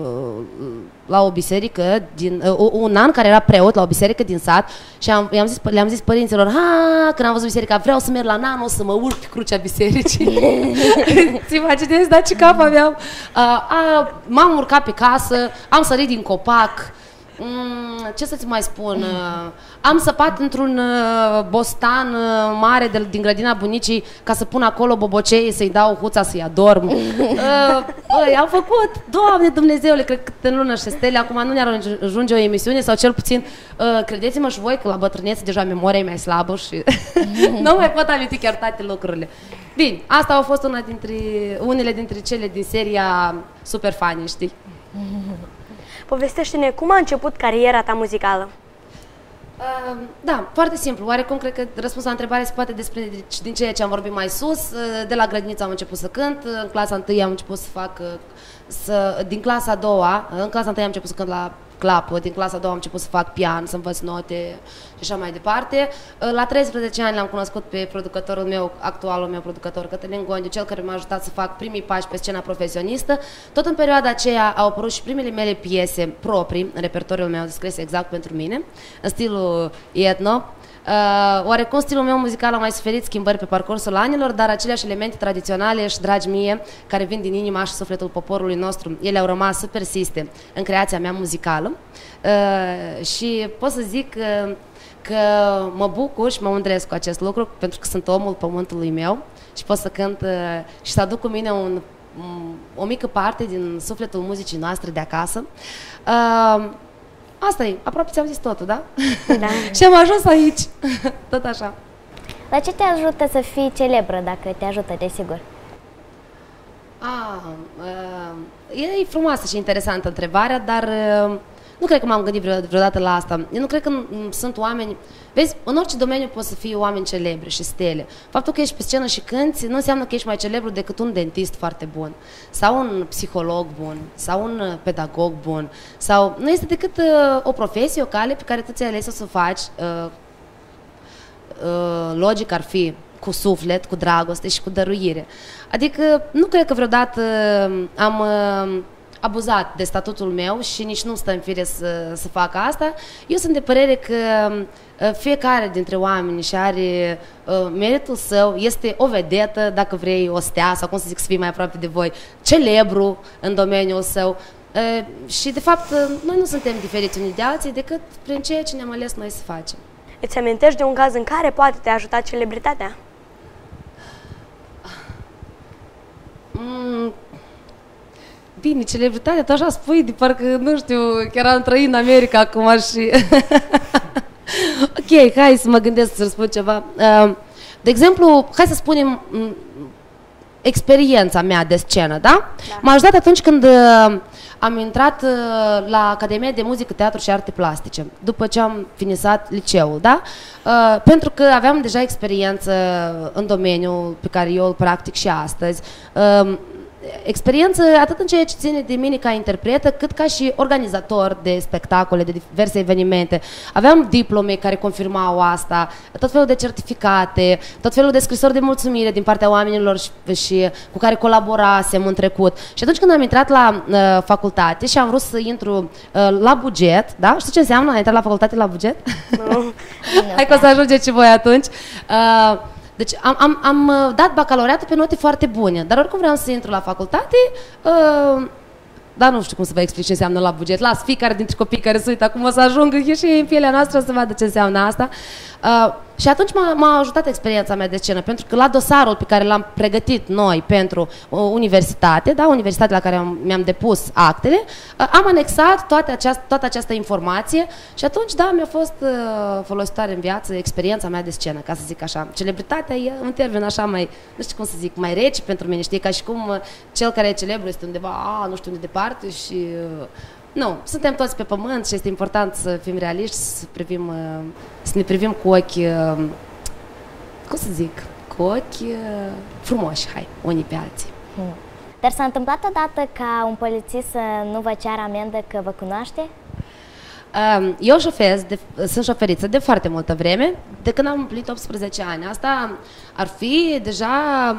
la o biserică, un nan care era preot la o biserică din sat și le-am zis părinților, când am văzut biserica, vreau să merg la nan, o să mă urc pe crucea bisericii. Ți imaginezi, da, ce cap aveam? M-am urcat pe casă, am sărit din copac, ce să-ți mai spun, am săpat într-un bostan mare din grădina bunicii ca să pun acolo bobocei, să-i dau huța să-i adorm. Am făcut, Doamne Dumnezeule, cred că în lună și stele, acum nu ne-ar ajunge o emisiune sau cel puțin, credeți-mă și voi că la bătrânețe deja memoria e mai slabă și nu mai pot aminti chiar toate lucrurile. Bine, asta au fost unele dintre cele din seria Super Funny, știi? Povestește-ne cum a început cariera ta muzicală. Da, foarte simplu. Oarecum cred că răspunsul la întrebare se poate desprinde din ceea ce am vorbit mai sus. De la grădiniță am început să cânt, în clasa 1 am început să fac, din clasa a 2-a, în clasa 1 am început să cânt la clapă, din clasa a 2 am început să fac pian, să învăț note și așa mai departe. La 13 ani l-am cunoscut pe producătorul meu, actualul meu producător, Cătălin Gondiu, cel care m-a ajutat să fac primii pași pe scena profesionistă. Tot în perioada aceea au apărut și primele mele piese proprii, în repertoriul meu scris exact pentru mine, în stilul etno. Oarecum stilul meu muzical a mai suferit schimbări pe parcursul anilor, dar aceleași elemente tradiționale și dragi mie, care vin din inima și sufletul poporului nostru, ele au rămas să persiste în creația mea muzicală și pot să zic că mă bucur și mă mândresc cu acest lucru, pentru că sunt omul pământului meu și pot să cânt și să aduc cu mine o mică parte din sufletul muzicii noastre de acasă. Asta e, aproape ți-am zis totul, da? Da. Și am ajuns aici, tot așa. La ce te ajută să fii celebră, dacă te ajută, desigur? E frumoasă și interesantă întrebarea, dar nu cred că m-am gândit vreodată la asta. Eu nu cred că sunt oameni... Vezi, în orice domeniu poți să fii oameni celebri și stele. Faptul că ești pe scenă și cânti nu înseamnă că ești mai celebru decât un dentist foarte bun, sau un psiholog bun, sau un pedagog bun, sau nu este decât o profesie, o cale pe care tu ți-ai ales să o faci. Logic ar fi cu suflet, cu dragoste și cu dăruire. Adică nu cred că vreodată am abuzat de statutul meu și nici nu stă în fire să fac asta. Eu sunt de părere că fiecare dintre oameni și are meritul său, este o vedetă, dacă vrei, o stea, sau cum să zic, să fii mai aproape de voi, celebru în domeniul său. Și, de fapt, noi nu suntem diferiți unii de alții decât prin ceea ce ne-am ales noi să facem. Îți amintești de un caz în care poate te-a ajutat celebritatea? Bine, celebritatea, tu așa spui, de parcă, nu știu, chiar am trăit în America acum și... Ok, hai să mă gândesc să răspund ceva. De exemplu, hai să spunem experiența mea de scenă, da? M-a ajutat atunci când am intrat la Academia de Muzică, Teatru și Arte Plastice, după ce am finisat liceul, da? Pentru că aveam deja experiență în domeniul pe care eu îl practic și astăzi. Experiență atât în ceea ce ține de mine ca interpretă, cât ca și organizator de spectacole, de diverse evenimente. Aveam diplome care confirmau asta, tot felul de certificate, tot felul de scrisori de mulțumire din partea oamenilor și cu care colaborasem în trecut. Și atunci când am intrat la facultate și am vrut să intru la buget, da? Știi ce înseamnă a intra la facultate la buget? Nu. Hai că o să ajungeți și voi atunci. Deci am dat bacalaureatul pe note foarte bune, dar oricum vreau să intru la facultate, dar nu știu cum să vă explic ce înseamnă la buget. Las fiecare dintre copii care se uită acum o să ajungă și în pielea noastră să vadă ce înseamnă asta. Și atunci m-a ajutat experiența mea de scenă, pentru că la dosarul pe care l-am pregătit noi pentru universitate, da, universitatea la care mi-am depus actele, am anexat toată această informație și atunci, da, mi-a fost folositoare în viață experiența mea de scenă, ca să zic așa. Celebritatea e un termen așa mai, nu știu cum să zic, mai rece pentru mine, știi, ca și cum cel care e celebru este undeva, nu știu unde departe și... Nu, suntem toți pe pământ și este important să fim realiști, să ne privim cu ochi, cum să zic, cu ochi frumoși, hai, unii pe alții. Dar s-a întâmplat odată ca un polițist să nu vă ceară amendă că vă cunoaște? Eu sunt șoferiță de foarte multă vreme, de când am împlinit 18 ani. Asta ar fi deja,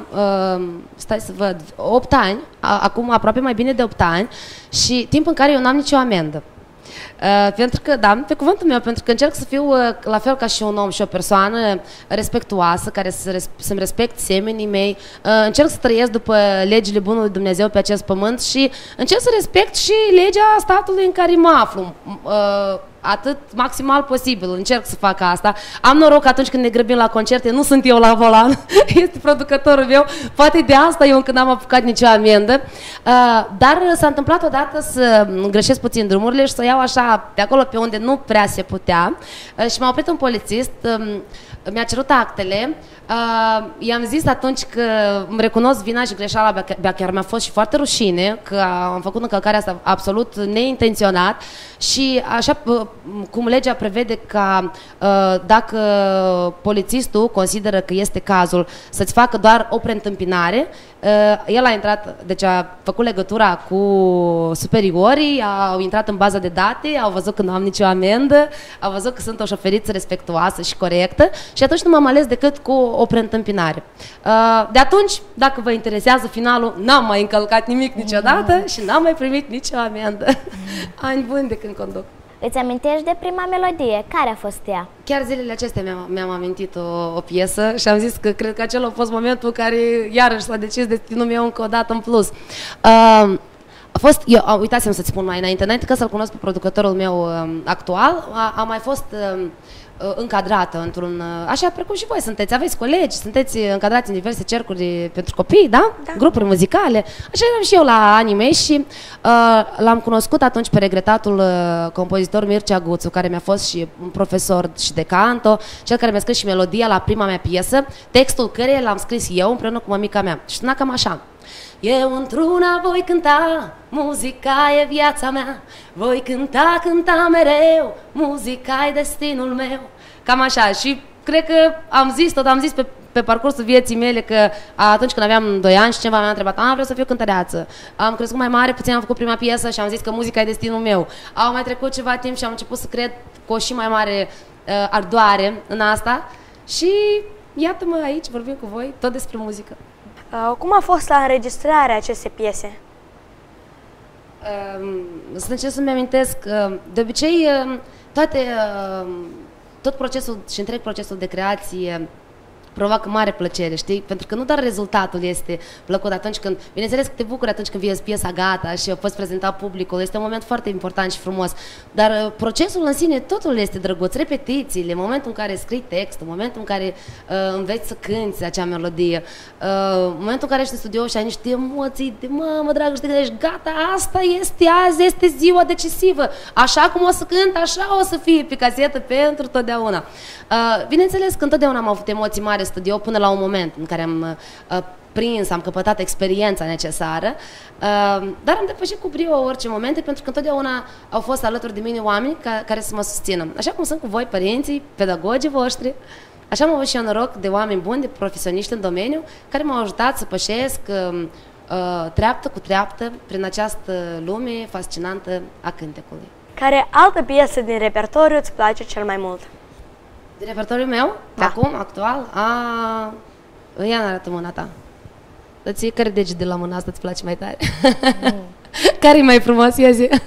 stai să văd, 8 ani, acum aproape mai bine de 8 ani, și timp în care eu n-am nicio amendă. Pentru că, da, pe cuvântul meu, pentru că încerc să fiu la fel ca și un om și o persoană respectuoasă, care să-mi respect semenii mei, încerc să trăiesc după legile Bunului Dumnezeu pe acest pământ și încerc să respect și legea statului în care mă aflu, atât maximal posibil, încerc să fac asta. Am noroc că atunci când ne grăbim la concerte, nu sunt eu la volan, este producătorul meu, poate de asta eu încă n-am apucat nicio amendă, dar s-a întâmplat odată să greșesc puțin drumurile și să iau așa pe acolo pe unde nu prea se putea și m-a oprit un polițist, mi-a cerut actele, i-am zis atunci că îmi recunosc vina și greșeala, chiar mi-a fost și foarte rușine că am făcut încălcarea asta absolut neintenționat și așa cum legea prevede ca dacă polițistul consideră că este cazul să-ți facă doar o preîntâmpinare, el a intrat, deci a făcut legătura cu superiorii, au intrat în baza de date, au văzut că nu am nicio amendă, au văzut că sunt o șoferiță respectuoasă și corectă și atunci nu m-am ales decât cu o preîntâmpinare. De atunci, dacă vă interesează finalul, n-am mai încălcat nimic niciodată și n-am mai primit nicio amendă. Ani buni de când conduc. Îți amintești de prima melodie? Care a fost ea? Chiar zilele acestea mi-am amintit o piesă și am zis că cred că acela a fost momentul în care iarăși s-a decis destinul meu încă o dată în plus. A fost, eu uitasem să-ți spun mai înainte că să-l cunosc pe producătorul meu actual, a mai fost încadrată într-un, așa precum și voi sunteți, aveți colegi, sunteți încadrați în diverse cercuri pentru copii, da? Da. Grupuri muzicale. Așa eram și eu la anii mei și l-am cunoscut atunci pe regretatul compozitor Mircea Guțu, care mi-a fost și un profesor și de canto, cel care mi-a scris și melodia la prima mea piesă, textul căreia l-am scris eu împreună cu mămica mea. Și suna cam așa: eu într-una voi cânta, muzica e viața mea, voi cânta, cânta mereu, muzica e destinul meu. Cam așa. Și cred că am zis pe parcursul vieții mele că atunci când aveam 2 ani și cineva mi-a întrebat: vreau să fiu cântăreață. Am crescut mai mare, puțin am făcut prima piesă și am zis că muzica e destinul meu. Au mai trecut ceva timp și am început să cred cu o și mai mare ardoare în asta și iată-mă aici, vorbim cu voi, tot despre muzică. Cum a fost la înregistrarea acestei piese? Să încerc să-mi amintesc, de obicei tot procesul și întreg procesul de creație provoacă mare plăcere, știi? Pentru că nu doar rezultatul este plăcut atunci când, bineînțeles că te bucuri atunci când vezi piesa gata și o poți prezenta publicul, este un moment foarte important și frumos, dar procesul în sine totul este drăguț, repetițiile, momentul în care scrii textul, momentul în care înveți să cânti acea melodie, momentul în care ești în studio și ai niște emoții de mamă dragă și te gândești, gata, asta este azi, este ziua decisivă, așa cum o să cânt, așa o să fie pe casetă pentru totdeauna. Bineînțeles că întotdeauna am avut emoții mari în studio până la un moment în care am am căpătat experiența necesară, dar am depășit cu brio orice momente, pentru că întotdeauna au fost alături de mine oameni care să mă susțină. Așa cum sunt cu voi, părinții, pedagogii voștri, așa am avut și eu noroc de oameni buni, de profesioniști în domeniu, care m-au ajutat să pășesc treaptă cu treaptă prin această lume fascinantă a cântecului. Care altă piesă din repertoriu îți place cel mai mult? Din repertoriul meu? Da. Acum, actual? Ia arată mâna ta. Dar care deget de la mâna asta îți place mai tare? Care e mai frumos, ia zi?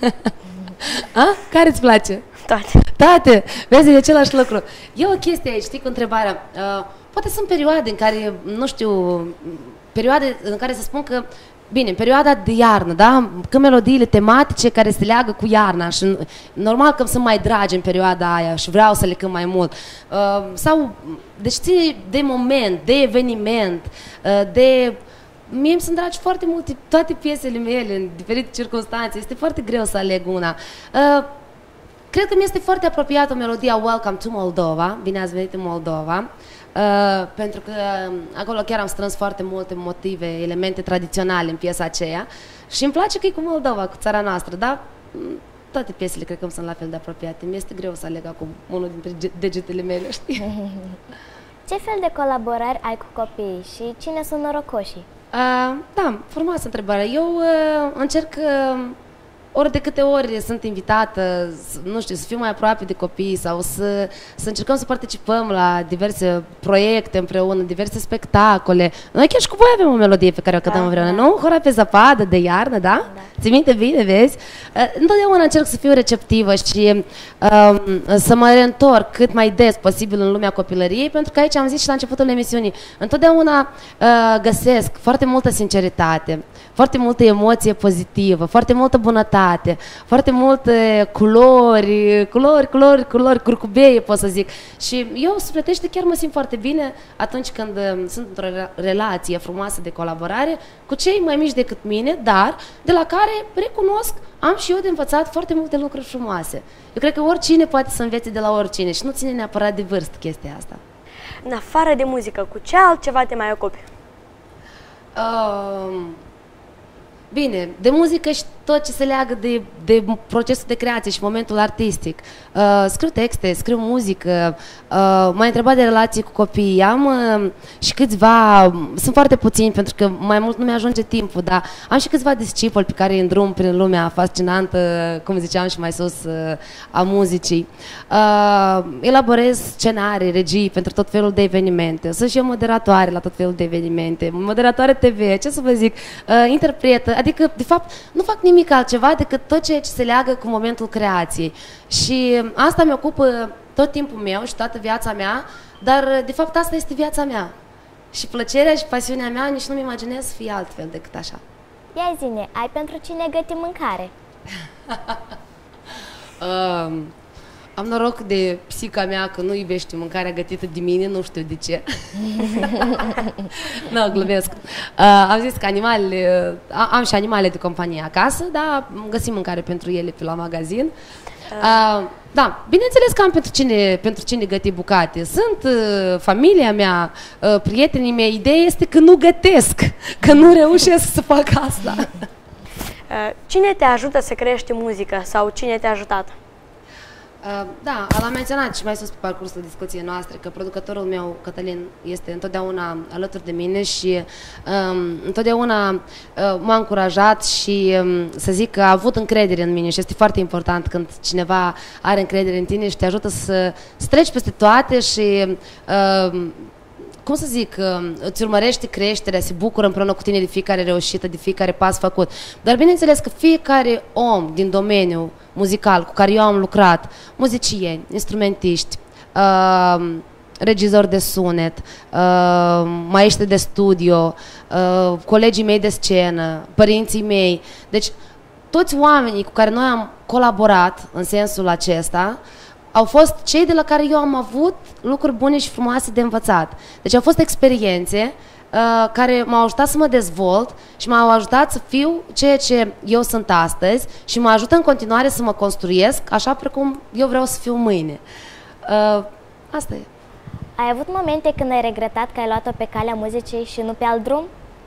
Care îți place? Toate. Toate! Vezi, e același lucru. E o chestie aici, știi, cu întrebarea. Poate sunt perioade în care, nu știu, perioade în care să spun că bine, în perioada de iarnă, da? Când melodiile tematice care se leagă cu iarna și normal că sunt mai dragi în perioada aia și vreau să le cânt mai mult. Sau, deci ține de moment, de eveniment, mie îmi sunt dragi foarte multe, toate piesele mele în diferite circunstanțe, este foarte greu să aleg una. Cred că mi este foarte apropiată melodia Welcome to Moldova, bine ați venit în Moldova. Pentru că acolo chiar am strâns foarte multe motive, elemente tradiționale în piesa aceea și îmi place că e cu Moldova, cu țara noastră, dar toate piesele cred că îmi sunt la fel de apropiate. Mi este greu să aleg acum unul dintre degetele mele, știi? Ce fel de colaborări ai cu copiii și cine sunt norocoșii? Da, frumoasă întrebare. Eu încerc ori de câte ori sunt invitată, nu știu, să fiu mai aproape de copii sau să încercăm să participăm la diverse proiecte împreună, diverse spectacole. Noi chiar și cu voi avem o melodie pe care o cântăm împreună, nu? Hora pe zăpadă, de iarnă, da? Ți minte bine, vezi? Întotdeauna încerc să fiu receptivă și să mă reîntorc cât mai des posibil în lumea copilăriei, pentru că aici am zis și la începutul emisiunii, întotdeauna găsesc foarte multă sinceritate, foarte multă emoție pozitivă, foarte multă bunătate, foarte multe culori, curcubeie, pot să zic. Și eu, sufletește, chiar mă simt foarte bine atunci când sunt într-o relație frumoasă de colaborare cu cei mai mici decât mine, dar de la care recunosc, am și eu de învățat foarte multe lucruri frumoase. Eu cred că oricine poate să învețe de la oricine și nu ține neapărat de vârstă chestia asta. În afară de muzică, cu ce altceva te mai ocupi? Bine, de muzică și tot ce se leagă de procesul de creație și momentul artistic. Scriu texte, scriu muzică, m-ai întrebat de relații cu copiii. Am și câțiva, sunt foarte puțini pentru că mai mult nu mi-ajunge timpul, dar am și câțiva discipoli pe care îi îndrum prin lumea fascinantă, cum ziceam și mai sus, a muzicii. Elaborez scenarii, regii pentru tot felul de evenimente. Sunt și eu moderatoare la tot felul de evenimente, moderatoare TV, ce să vă zic, interpretă. Adică, de fapt, nu fac nimic altceva decât tot ceea ce se leagă cu momentul creației. Și asta mi ocupă tot timpul meu și toată viața mea, dar, de fapt, asta este viața mea. Și plăcerea și pasiunea mea nici nu-mi imaginez să fie altfel decât așa. Ia zine, ai pentru cine găti mâncare? Am noroc de psica mea că nu iubește mâncarea gătită de mine, nu știu de ce. Nu, glumesc. Am zis că animalele, am și animale de companie acasă, dar găsim mâncare pentru ele pe la magazin. Da, bineînțeles că am pentru cine găti bucate. Sunt familia mea, prietenii mei. Ideea este că nu gătesc, că nu reușesc să fac asta. Cine te ajută să crești muzică sau cine te-a ajutat? Da, l-am menționat și mai sus pe parcursul discuției noastre că producătorul meu, Cătălin, este întotdeauna alături de mine și întotdeauna m-a încurajat și să zic că a avut încredere în mine și este foarte important când cineva are încredere în tine și te ajută să treci peste toate și cum să zic, îți urmărește creșterea, se bucură împreună cu tine de fiecare reușită, de fiecare pas făcut. Dar bineînțeles că fiecare om din domeniul muzical cu care eu am lucrat, muzicieni, instrumentiști, regizori de sunet, maestri de studio, colegii mei de scenă, părinții mei, deci toți oamenii cu care noi am colaborat în sensul acesta au fost cei de la care eu am avut lucruri bune și frumoase de învățat. Deci au fost experiențe care m-au ajutat să mă dezvolt și m-au ajutat să fiu ceea ce eu sunt astăzi și mă ajută în continuare să mă construiesc așa precum eu vreau să fiu mâine. Asta e. Ai avut momente când ai regretat că ai luat-o pe calea muzicii și nu pe alt drum?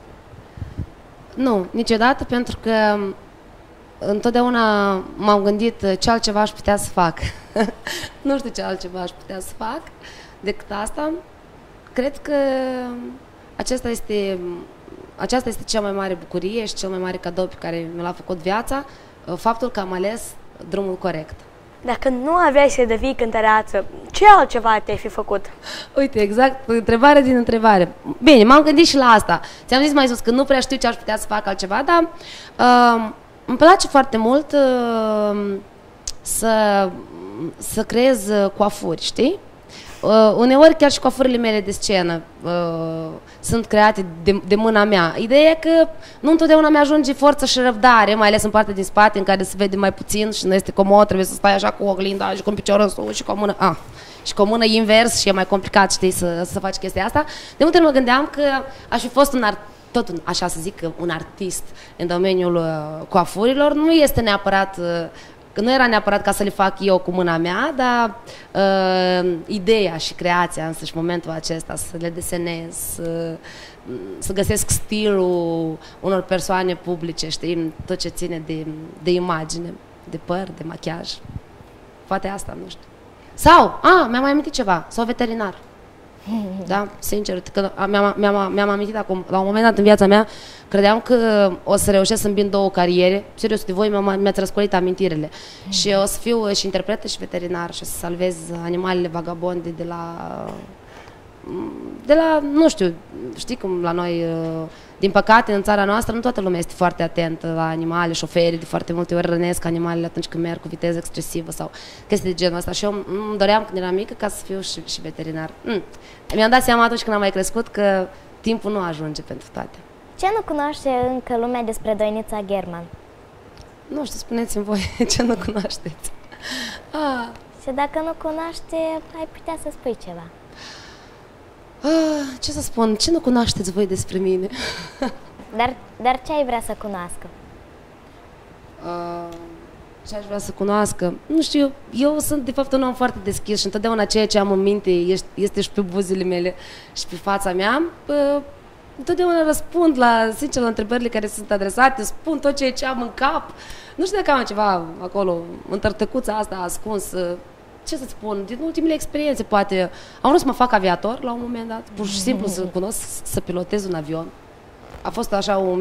Nu, niciodată, pentru că întotdeauna m-am gândit ce altceva aș putea să fac. Nu știu ce altceva aș putea să fac decât asta. Cred că aceasta este cea mai mare bucurie și cel mai mare cadou pe care mi l-a făcut viața, faptul că am ales drumul corect. Dacă nu aveai să devii cântăreață, ce altceva te-ai fi făcut? Uite, exact, întrebare din întrebare. Bine, m-am gândit și la asta. Ți-am zis mai sus că nu prea știu ce aș putea să fac altceva, dar îmi place foarte mult să creez coafuri, știi? Uneori chiar și coafurile mele de scenă sunt create de mâna mea. Ideea e că nu întotdeauna mi-ajunge forță și răbdare, mai ales în partea din spate, în care se vede mai puțin și nu este comod, trebuie să stai așa cu oglinda și cu un picior în sus și cu o mână, și cu o mână invers și e mai complicat, știi, să faci chestia asta. De multe ori mă gândeam că aș fi fost așa să zic, un artist în domeniul coafurilor. Nu este neapărat... Că nu era neapărat ca să le fac eu cu mâna mea, dar ideea și creația însăși momentul acesta, să le desenez, să găsesc stilul unor persoane publice, știi, tot ce ține de imagine, de păr, de machiaj. Poate asta, nu știu. Sau, mi-am mai amintit ceva, sau veterinar. Da, sincer, că mi-am amintit acum, la un moment dat în viața mea, credeam că o să reușesc să îmbin două cariere. Serios, de voi mi-ați răscolit amintirele. Și o să fiu și interpretă și veterinar și o să salvez animalele vagabonde de la, nu știu, știi cum la noi, din păcate, în țara noastră, nu toată lumea este foarte atentă la animale, șoferii de foarte multe ori rănesc animalele atunci când merg cu viteză excesivă sau chestii de genul ăsta. Și eu îmi doream când eram mică ca să fiu și veterinar. Mi-am dat seama atunci când am mai crescut că timpul nu ajunge pentru toate. Ce nu cunoaște încă lumea despre Doinița German? Nu știu, spuneți-mi voi ce nu cunoașteți. Și dacă nu cunoaște, ai putea să spui ceva. Ce să spun? Ce nu cunoașteți voi despre mine? Dar ce ai vrea să cunoască? Ce aș vrea să cunoască? Nu știu, eu sunt de fapt un om foarte deschis și întotdeauna ceea ce am în minte este și pe buzele mele și pe fața mea. Întotdeauna răspund sincer la întrebările care sunt adresate, spun tot ceea ce am în cap. Nu știu dacă am ceva acolo, în tărtăcuța asta ascuns. Ce să spun, din ultimele experiențe, poate am vrut să mă fac aviator la un moment dat, pur și simplu să cunosc, să pilotez un avion. A fost așa un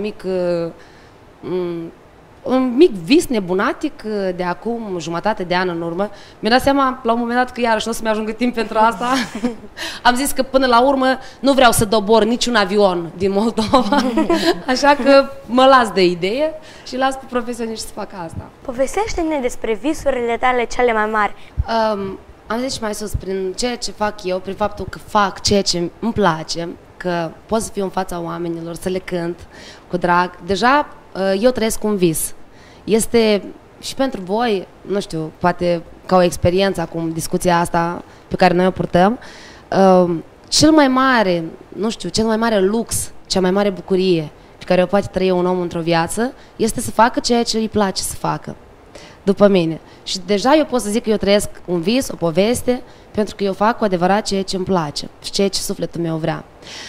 mic vis nebunatic de acum jumătate de an în urmă. Mi-am dat seama la un moment dat că iarăși nu o să-mi ajungă timp pentru asta. Am zis că până la urmă nu vreau să dobor niciun avion din Moldova, așa că mă las de idee și las pe profesioniști să facă asta. Povestește-ne despre visurile tale cele mai mari. Am zis și mai sus, prin ceea ce fac eu, prin faptul că fac ceea ce îmi place, că pot să fiu în fața oamenilor, să le cânt cu drag. Deja eu trăiesc un vis. Este și pentru voi, nu știu, poate ca o experiență acum, discuția asta pe care noi o purtăm, cel mai mare lux, cea mai mare bucurie pe care o poate trăi un om într-o viață este să facă ceea ce îi place să facă, după mine. Și deja eu pot să zic că eu trăiesc un vis, o poveste, pentru că eu fac cu adevărat ceea ce îmi place și ceea ce sufletul meu vrea.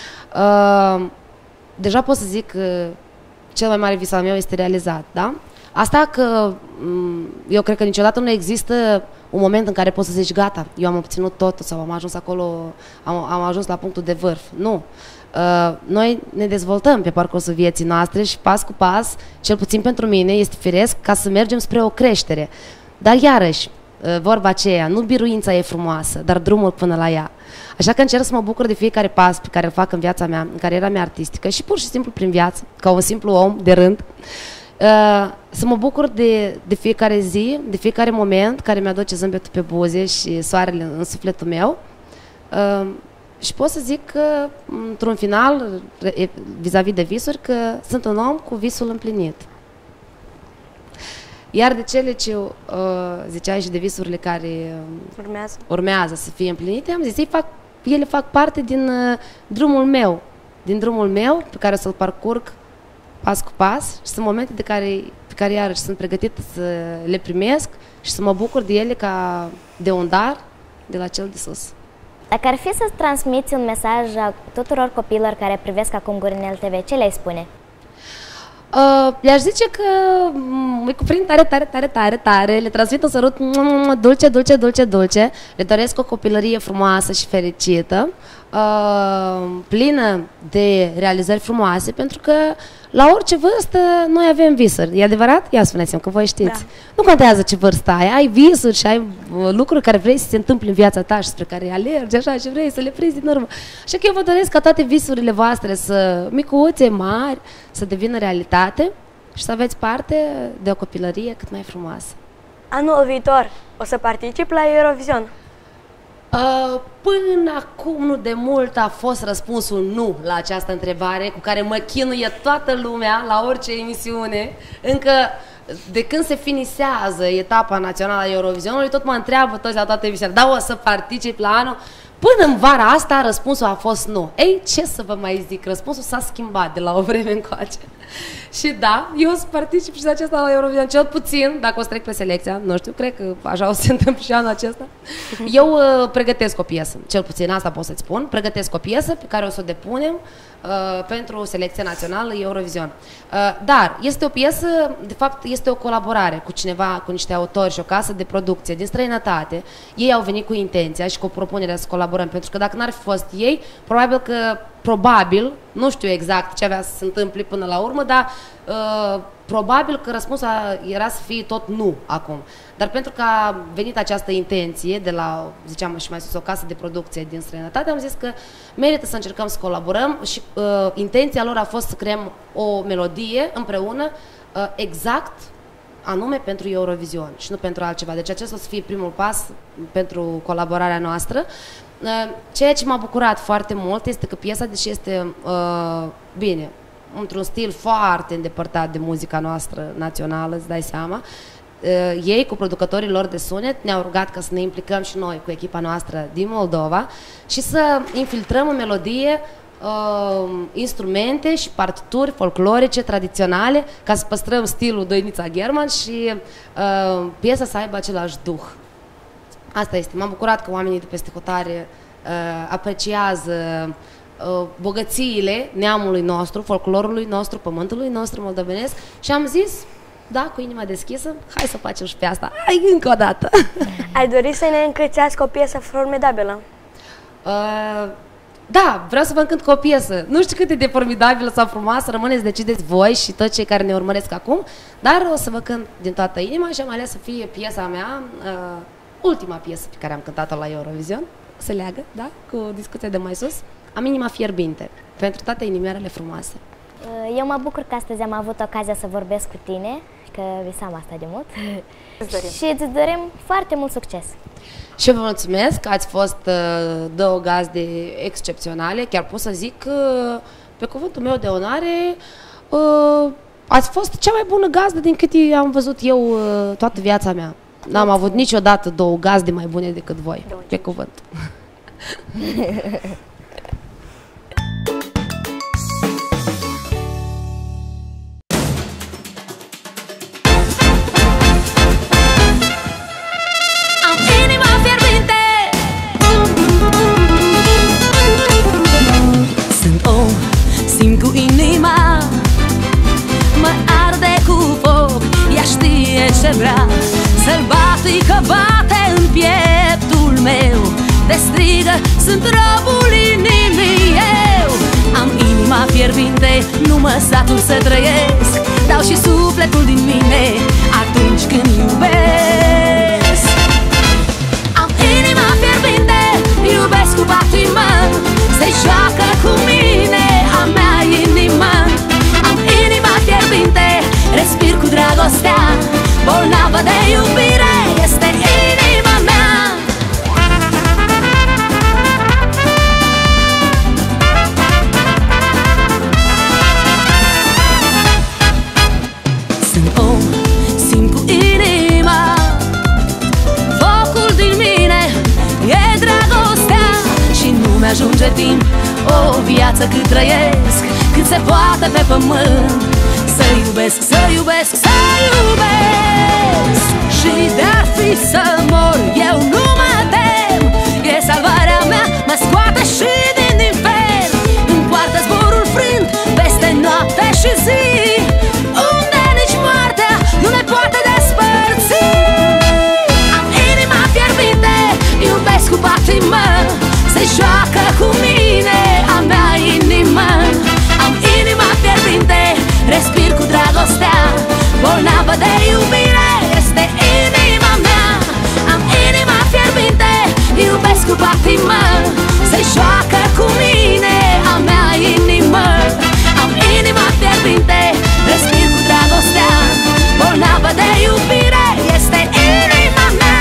Deja pot să zic că cel mai mare vis al meu este realizat, da? Asta că eu cred că niciodată nu există un moment în care poți să zici gata, eu am obținut totul sau am ajuns acolo, am ajuns la punctul de vârf. Nu. Noi ne dezvoltăm pe parcursul vieții noastre și pas cu pas, cel puțin pentru mine, este firesc ca să mergem spre o creștere. Dar iarăși, vorba aceea, nu biruința e frumoasă, dar drumul până la ea. Așa că încerc să mă bucur de fiecare pas pe care îl fac în viața mea, în cariera mea artistică și pur și simplu prin viață, ca un simplu om de rând, să mă bucur de fiecare zi, de fiecare moment care mi-aduce zâmbetul pe buze și soarele în sufletul meu. Și pot să zic că, într-un final, vis-a-vis de visuri, că sunt un om cu visul împlinit. Iar de cele ce ziceai și de visurile care urmează să fie împlinite, am zis, ele fac parte din drumul meu, pe care o să-l parcurg pas cu pas și sunt momente pe care iarăși sunt pregătită să le primesc și să mă bucur de ele ca de un dar de la cel de sus. Dacă ar fi să transmiți un mesaj tuturor copiilor care privesc acum Gurinel TV, ce le-ai spune? Le-aș zice că îi cuprind tare, le transmit un sărut dulce, le doresc o copilărie frumoasă și fericită, plină de realizări frumoase, pentru că la orice vârstă noi avem visuri. E adevărat? Ia spuneți-mi, că voi știți. Da. Nu contează ce vârstă ai visuri și ai lucruri care vrei să se întâmple în viața ta și spre care alergi așa și vrei să le prinzi din urmă. Așa că eu vă doresc ca toate visurile voastre să micuțe, mari, să devină realitate și să aveți parte de o copilărie cât mai frumoasă. Anul viitor o să particip la Eurovision? Până acum nu de mult a fost răspunsul nu la această întrebare cu care mă chinuie toată lumea la orice emisiune. Încă de când se finisează etapa națională a Eurovizionului, tot mă întreabă toți la toate emisiunile, da, o să particip la anul? Până în vara asta răspunsul a fost nu. Ei, ce să vă mai zic, răspunsul s-a schimbat de la o vreme încoace. Și da, eu o să particip și de acesta la Eurovision, cel puțin, dacă o să trec pe selecția, nu știu, cred că așa o să se întâmple și anul acesta. Eu pregătesc o piesă, cel puțin asta pot să-ți spun, pregătesc o piesă pe care o să o depunem pentru selecția națională Eurovision. Dar este o piesă, de fapt este o colaborare cu cineva, cu niște autori și o casă de producție din străinătate. Ei au venit cu intenția și cu propunerea să colaborăm, pentru că dacă n-ar fi fost ei, probabil, nu știu exact ce avea să se întâmple până la urmă, dar probabil că răspunsul era să fie tot nu acum. Dar pentru că a venit această intenție de la, ziceam și mai sus, o casă de producție din străinătate, am zis că merită să încercăm să colaborăm și intenția lor a fost să creăm o melodie împreună exact anume pentru Eurovision și nu pentru altceva. Deci acesta o să fie primul pas pentru colaborarea noastră. Ceea ce m-a bucurat foarte mult este că piesa, deși este bine, într-un stil foarte îndepărtat de muzica noastră națională, îți dai seama, ei, cu producătorii lor de sunet, ne-au rugat ca să ne implicăm și noi cu echipa noastră din Moldova și să infiltrăm în melodie instrumente și partituri folclorice, tradiționale, ca să păstrăm stilul Doinița German și piesa să aibă același duh. Asta este. M-am bucurat că oamenii de peste hotare apreciază bogățiile neamului nostru, folclorului nostru, pământului nostru moldovenesc și am zis, da, cu inima deschisă, hai să facem și pe asta. Hai încă o dată! Ai dori să ne încălțească o piesă formidabilă? Da, vreau să vă încânt cu o piesă. Nu știu cât e de formidabilă sau frumoasă, rămâneți, decideți voi și toți cei care ne urmăresc acum, dar o să vă cânt din toată inima și am ales să fie piesa mea, ultima piesă pe care am cântat-o la Eurovision, se leagă, da, cu discuția de mai sus, Am inima fierbinte, pentru toate inimioarele frumoase. Eu mă bucur că astăzi am avut ocazia să vorbesc cu tine, că visam asta de mult. Și îți dorim foarte mult succes. Și vă mulțumesc că ați fost două gazde excepționale, chiar pot să zic că, pe cuvântul meu de onoare, ați fost cea mai bună gazdă din câte am văzut eu toată viața mea. N-am avut niciodată două gazde mai bune decât voi, pe cuvânt. Simt cu inima, mă arde cu foc, ea știe ce vrea. Sălbatică bate în pieptul meu, te strigă, sunt robul inimii eu. Am inima fierbinte, nu mă satur să trăiesc, dau și sufletul din mine atunci când iubesc. viață cât trăiesc, cât se poate pe pământ. Să iubesc, să iubesc, să iubesc. Și de-ar fi să mor, eu nu mă tem. E salvarea mea, mă scoate și din infern. Îmi poartă zborul frânt peste noapte și zi, unde nici moartea nu ne poate despărți. Am inima fierbinte, iubesc cu patimă, se joacă cu mine a mea inimă. Am inima fierbinte, respir cu dragostea, bolnavă de iubire este inima mea. Am inima fierbinte, iubesc cu patimă, se joacă cu mine a mea inimă. Am inima fierbinte, respir cu dragostea, bolnavă de iubire este inima mea.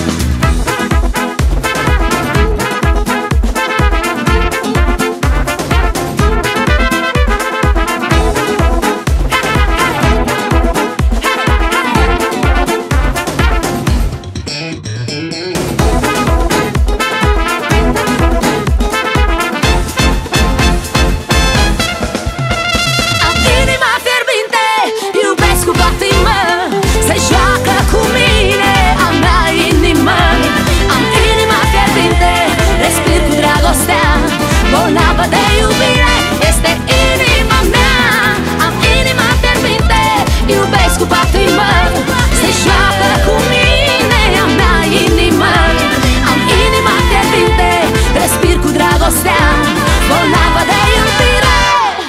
Bolnavă de iubire este inima mea. Am inima fierbinte, iubesc cu patimă, se joacă cu mine a mea inimă. Am inima fierbinte, respir cu dragostea, bolnavă de iubire.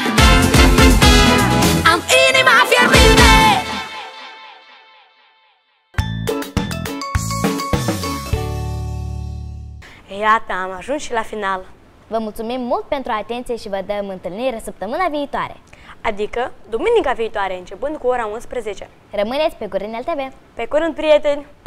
Am inima fierbinte. Iată, am ajuns și la final. Vă mulțumim mult pentru atenție și vă dăm întâlnire săptămâna viitoare. Adică duminica viitoare, începând cu ora 11. Rămâneți pe Cornel TV. Pe curând, prieteni!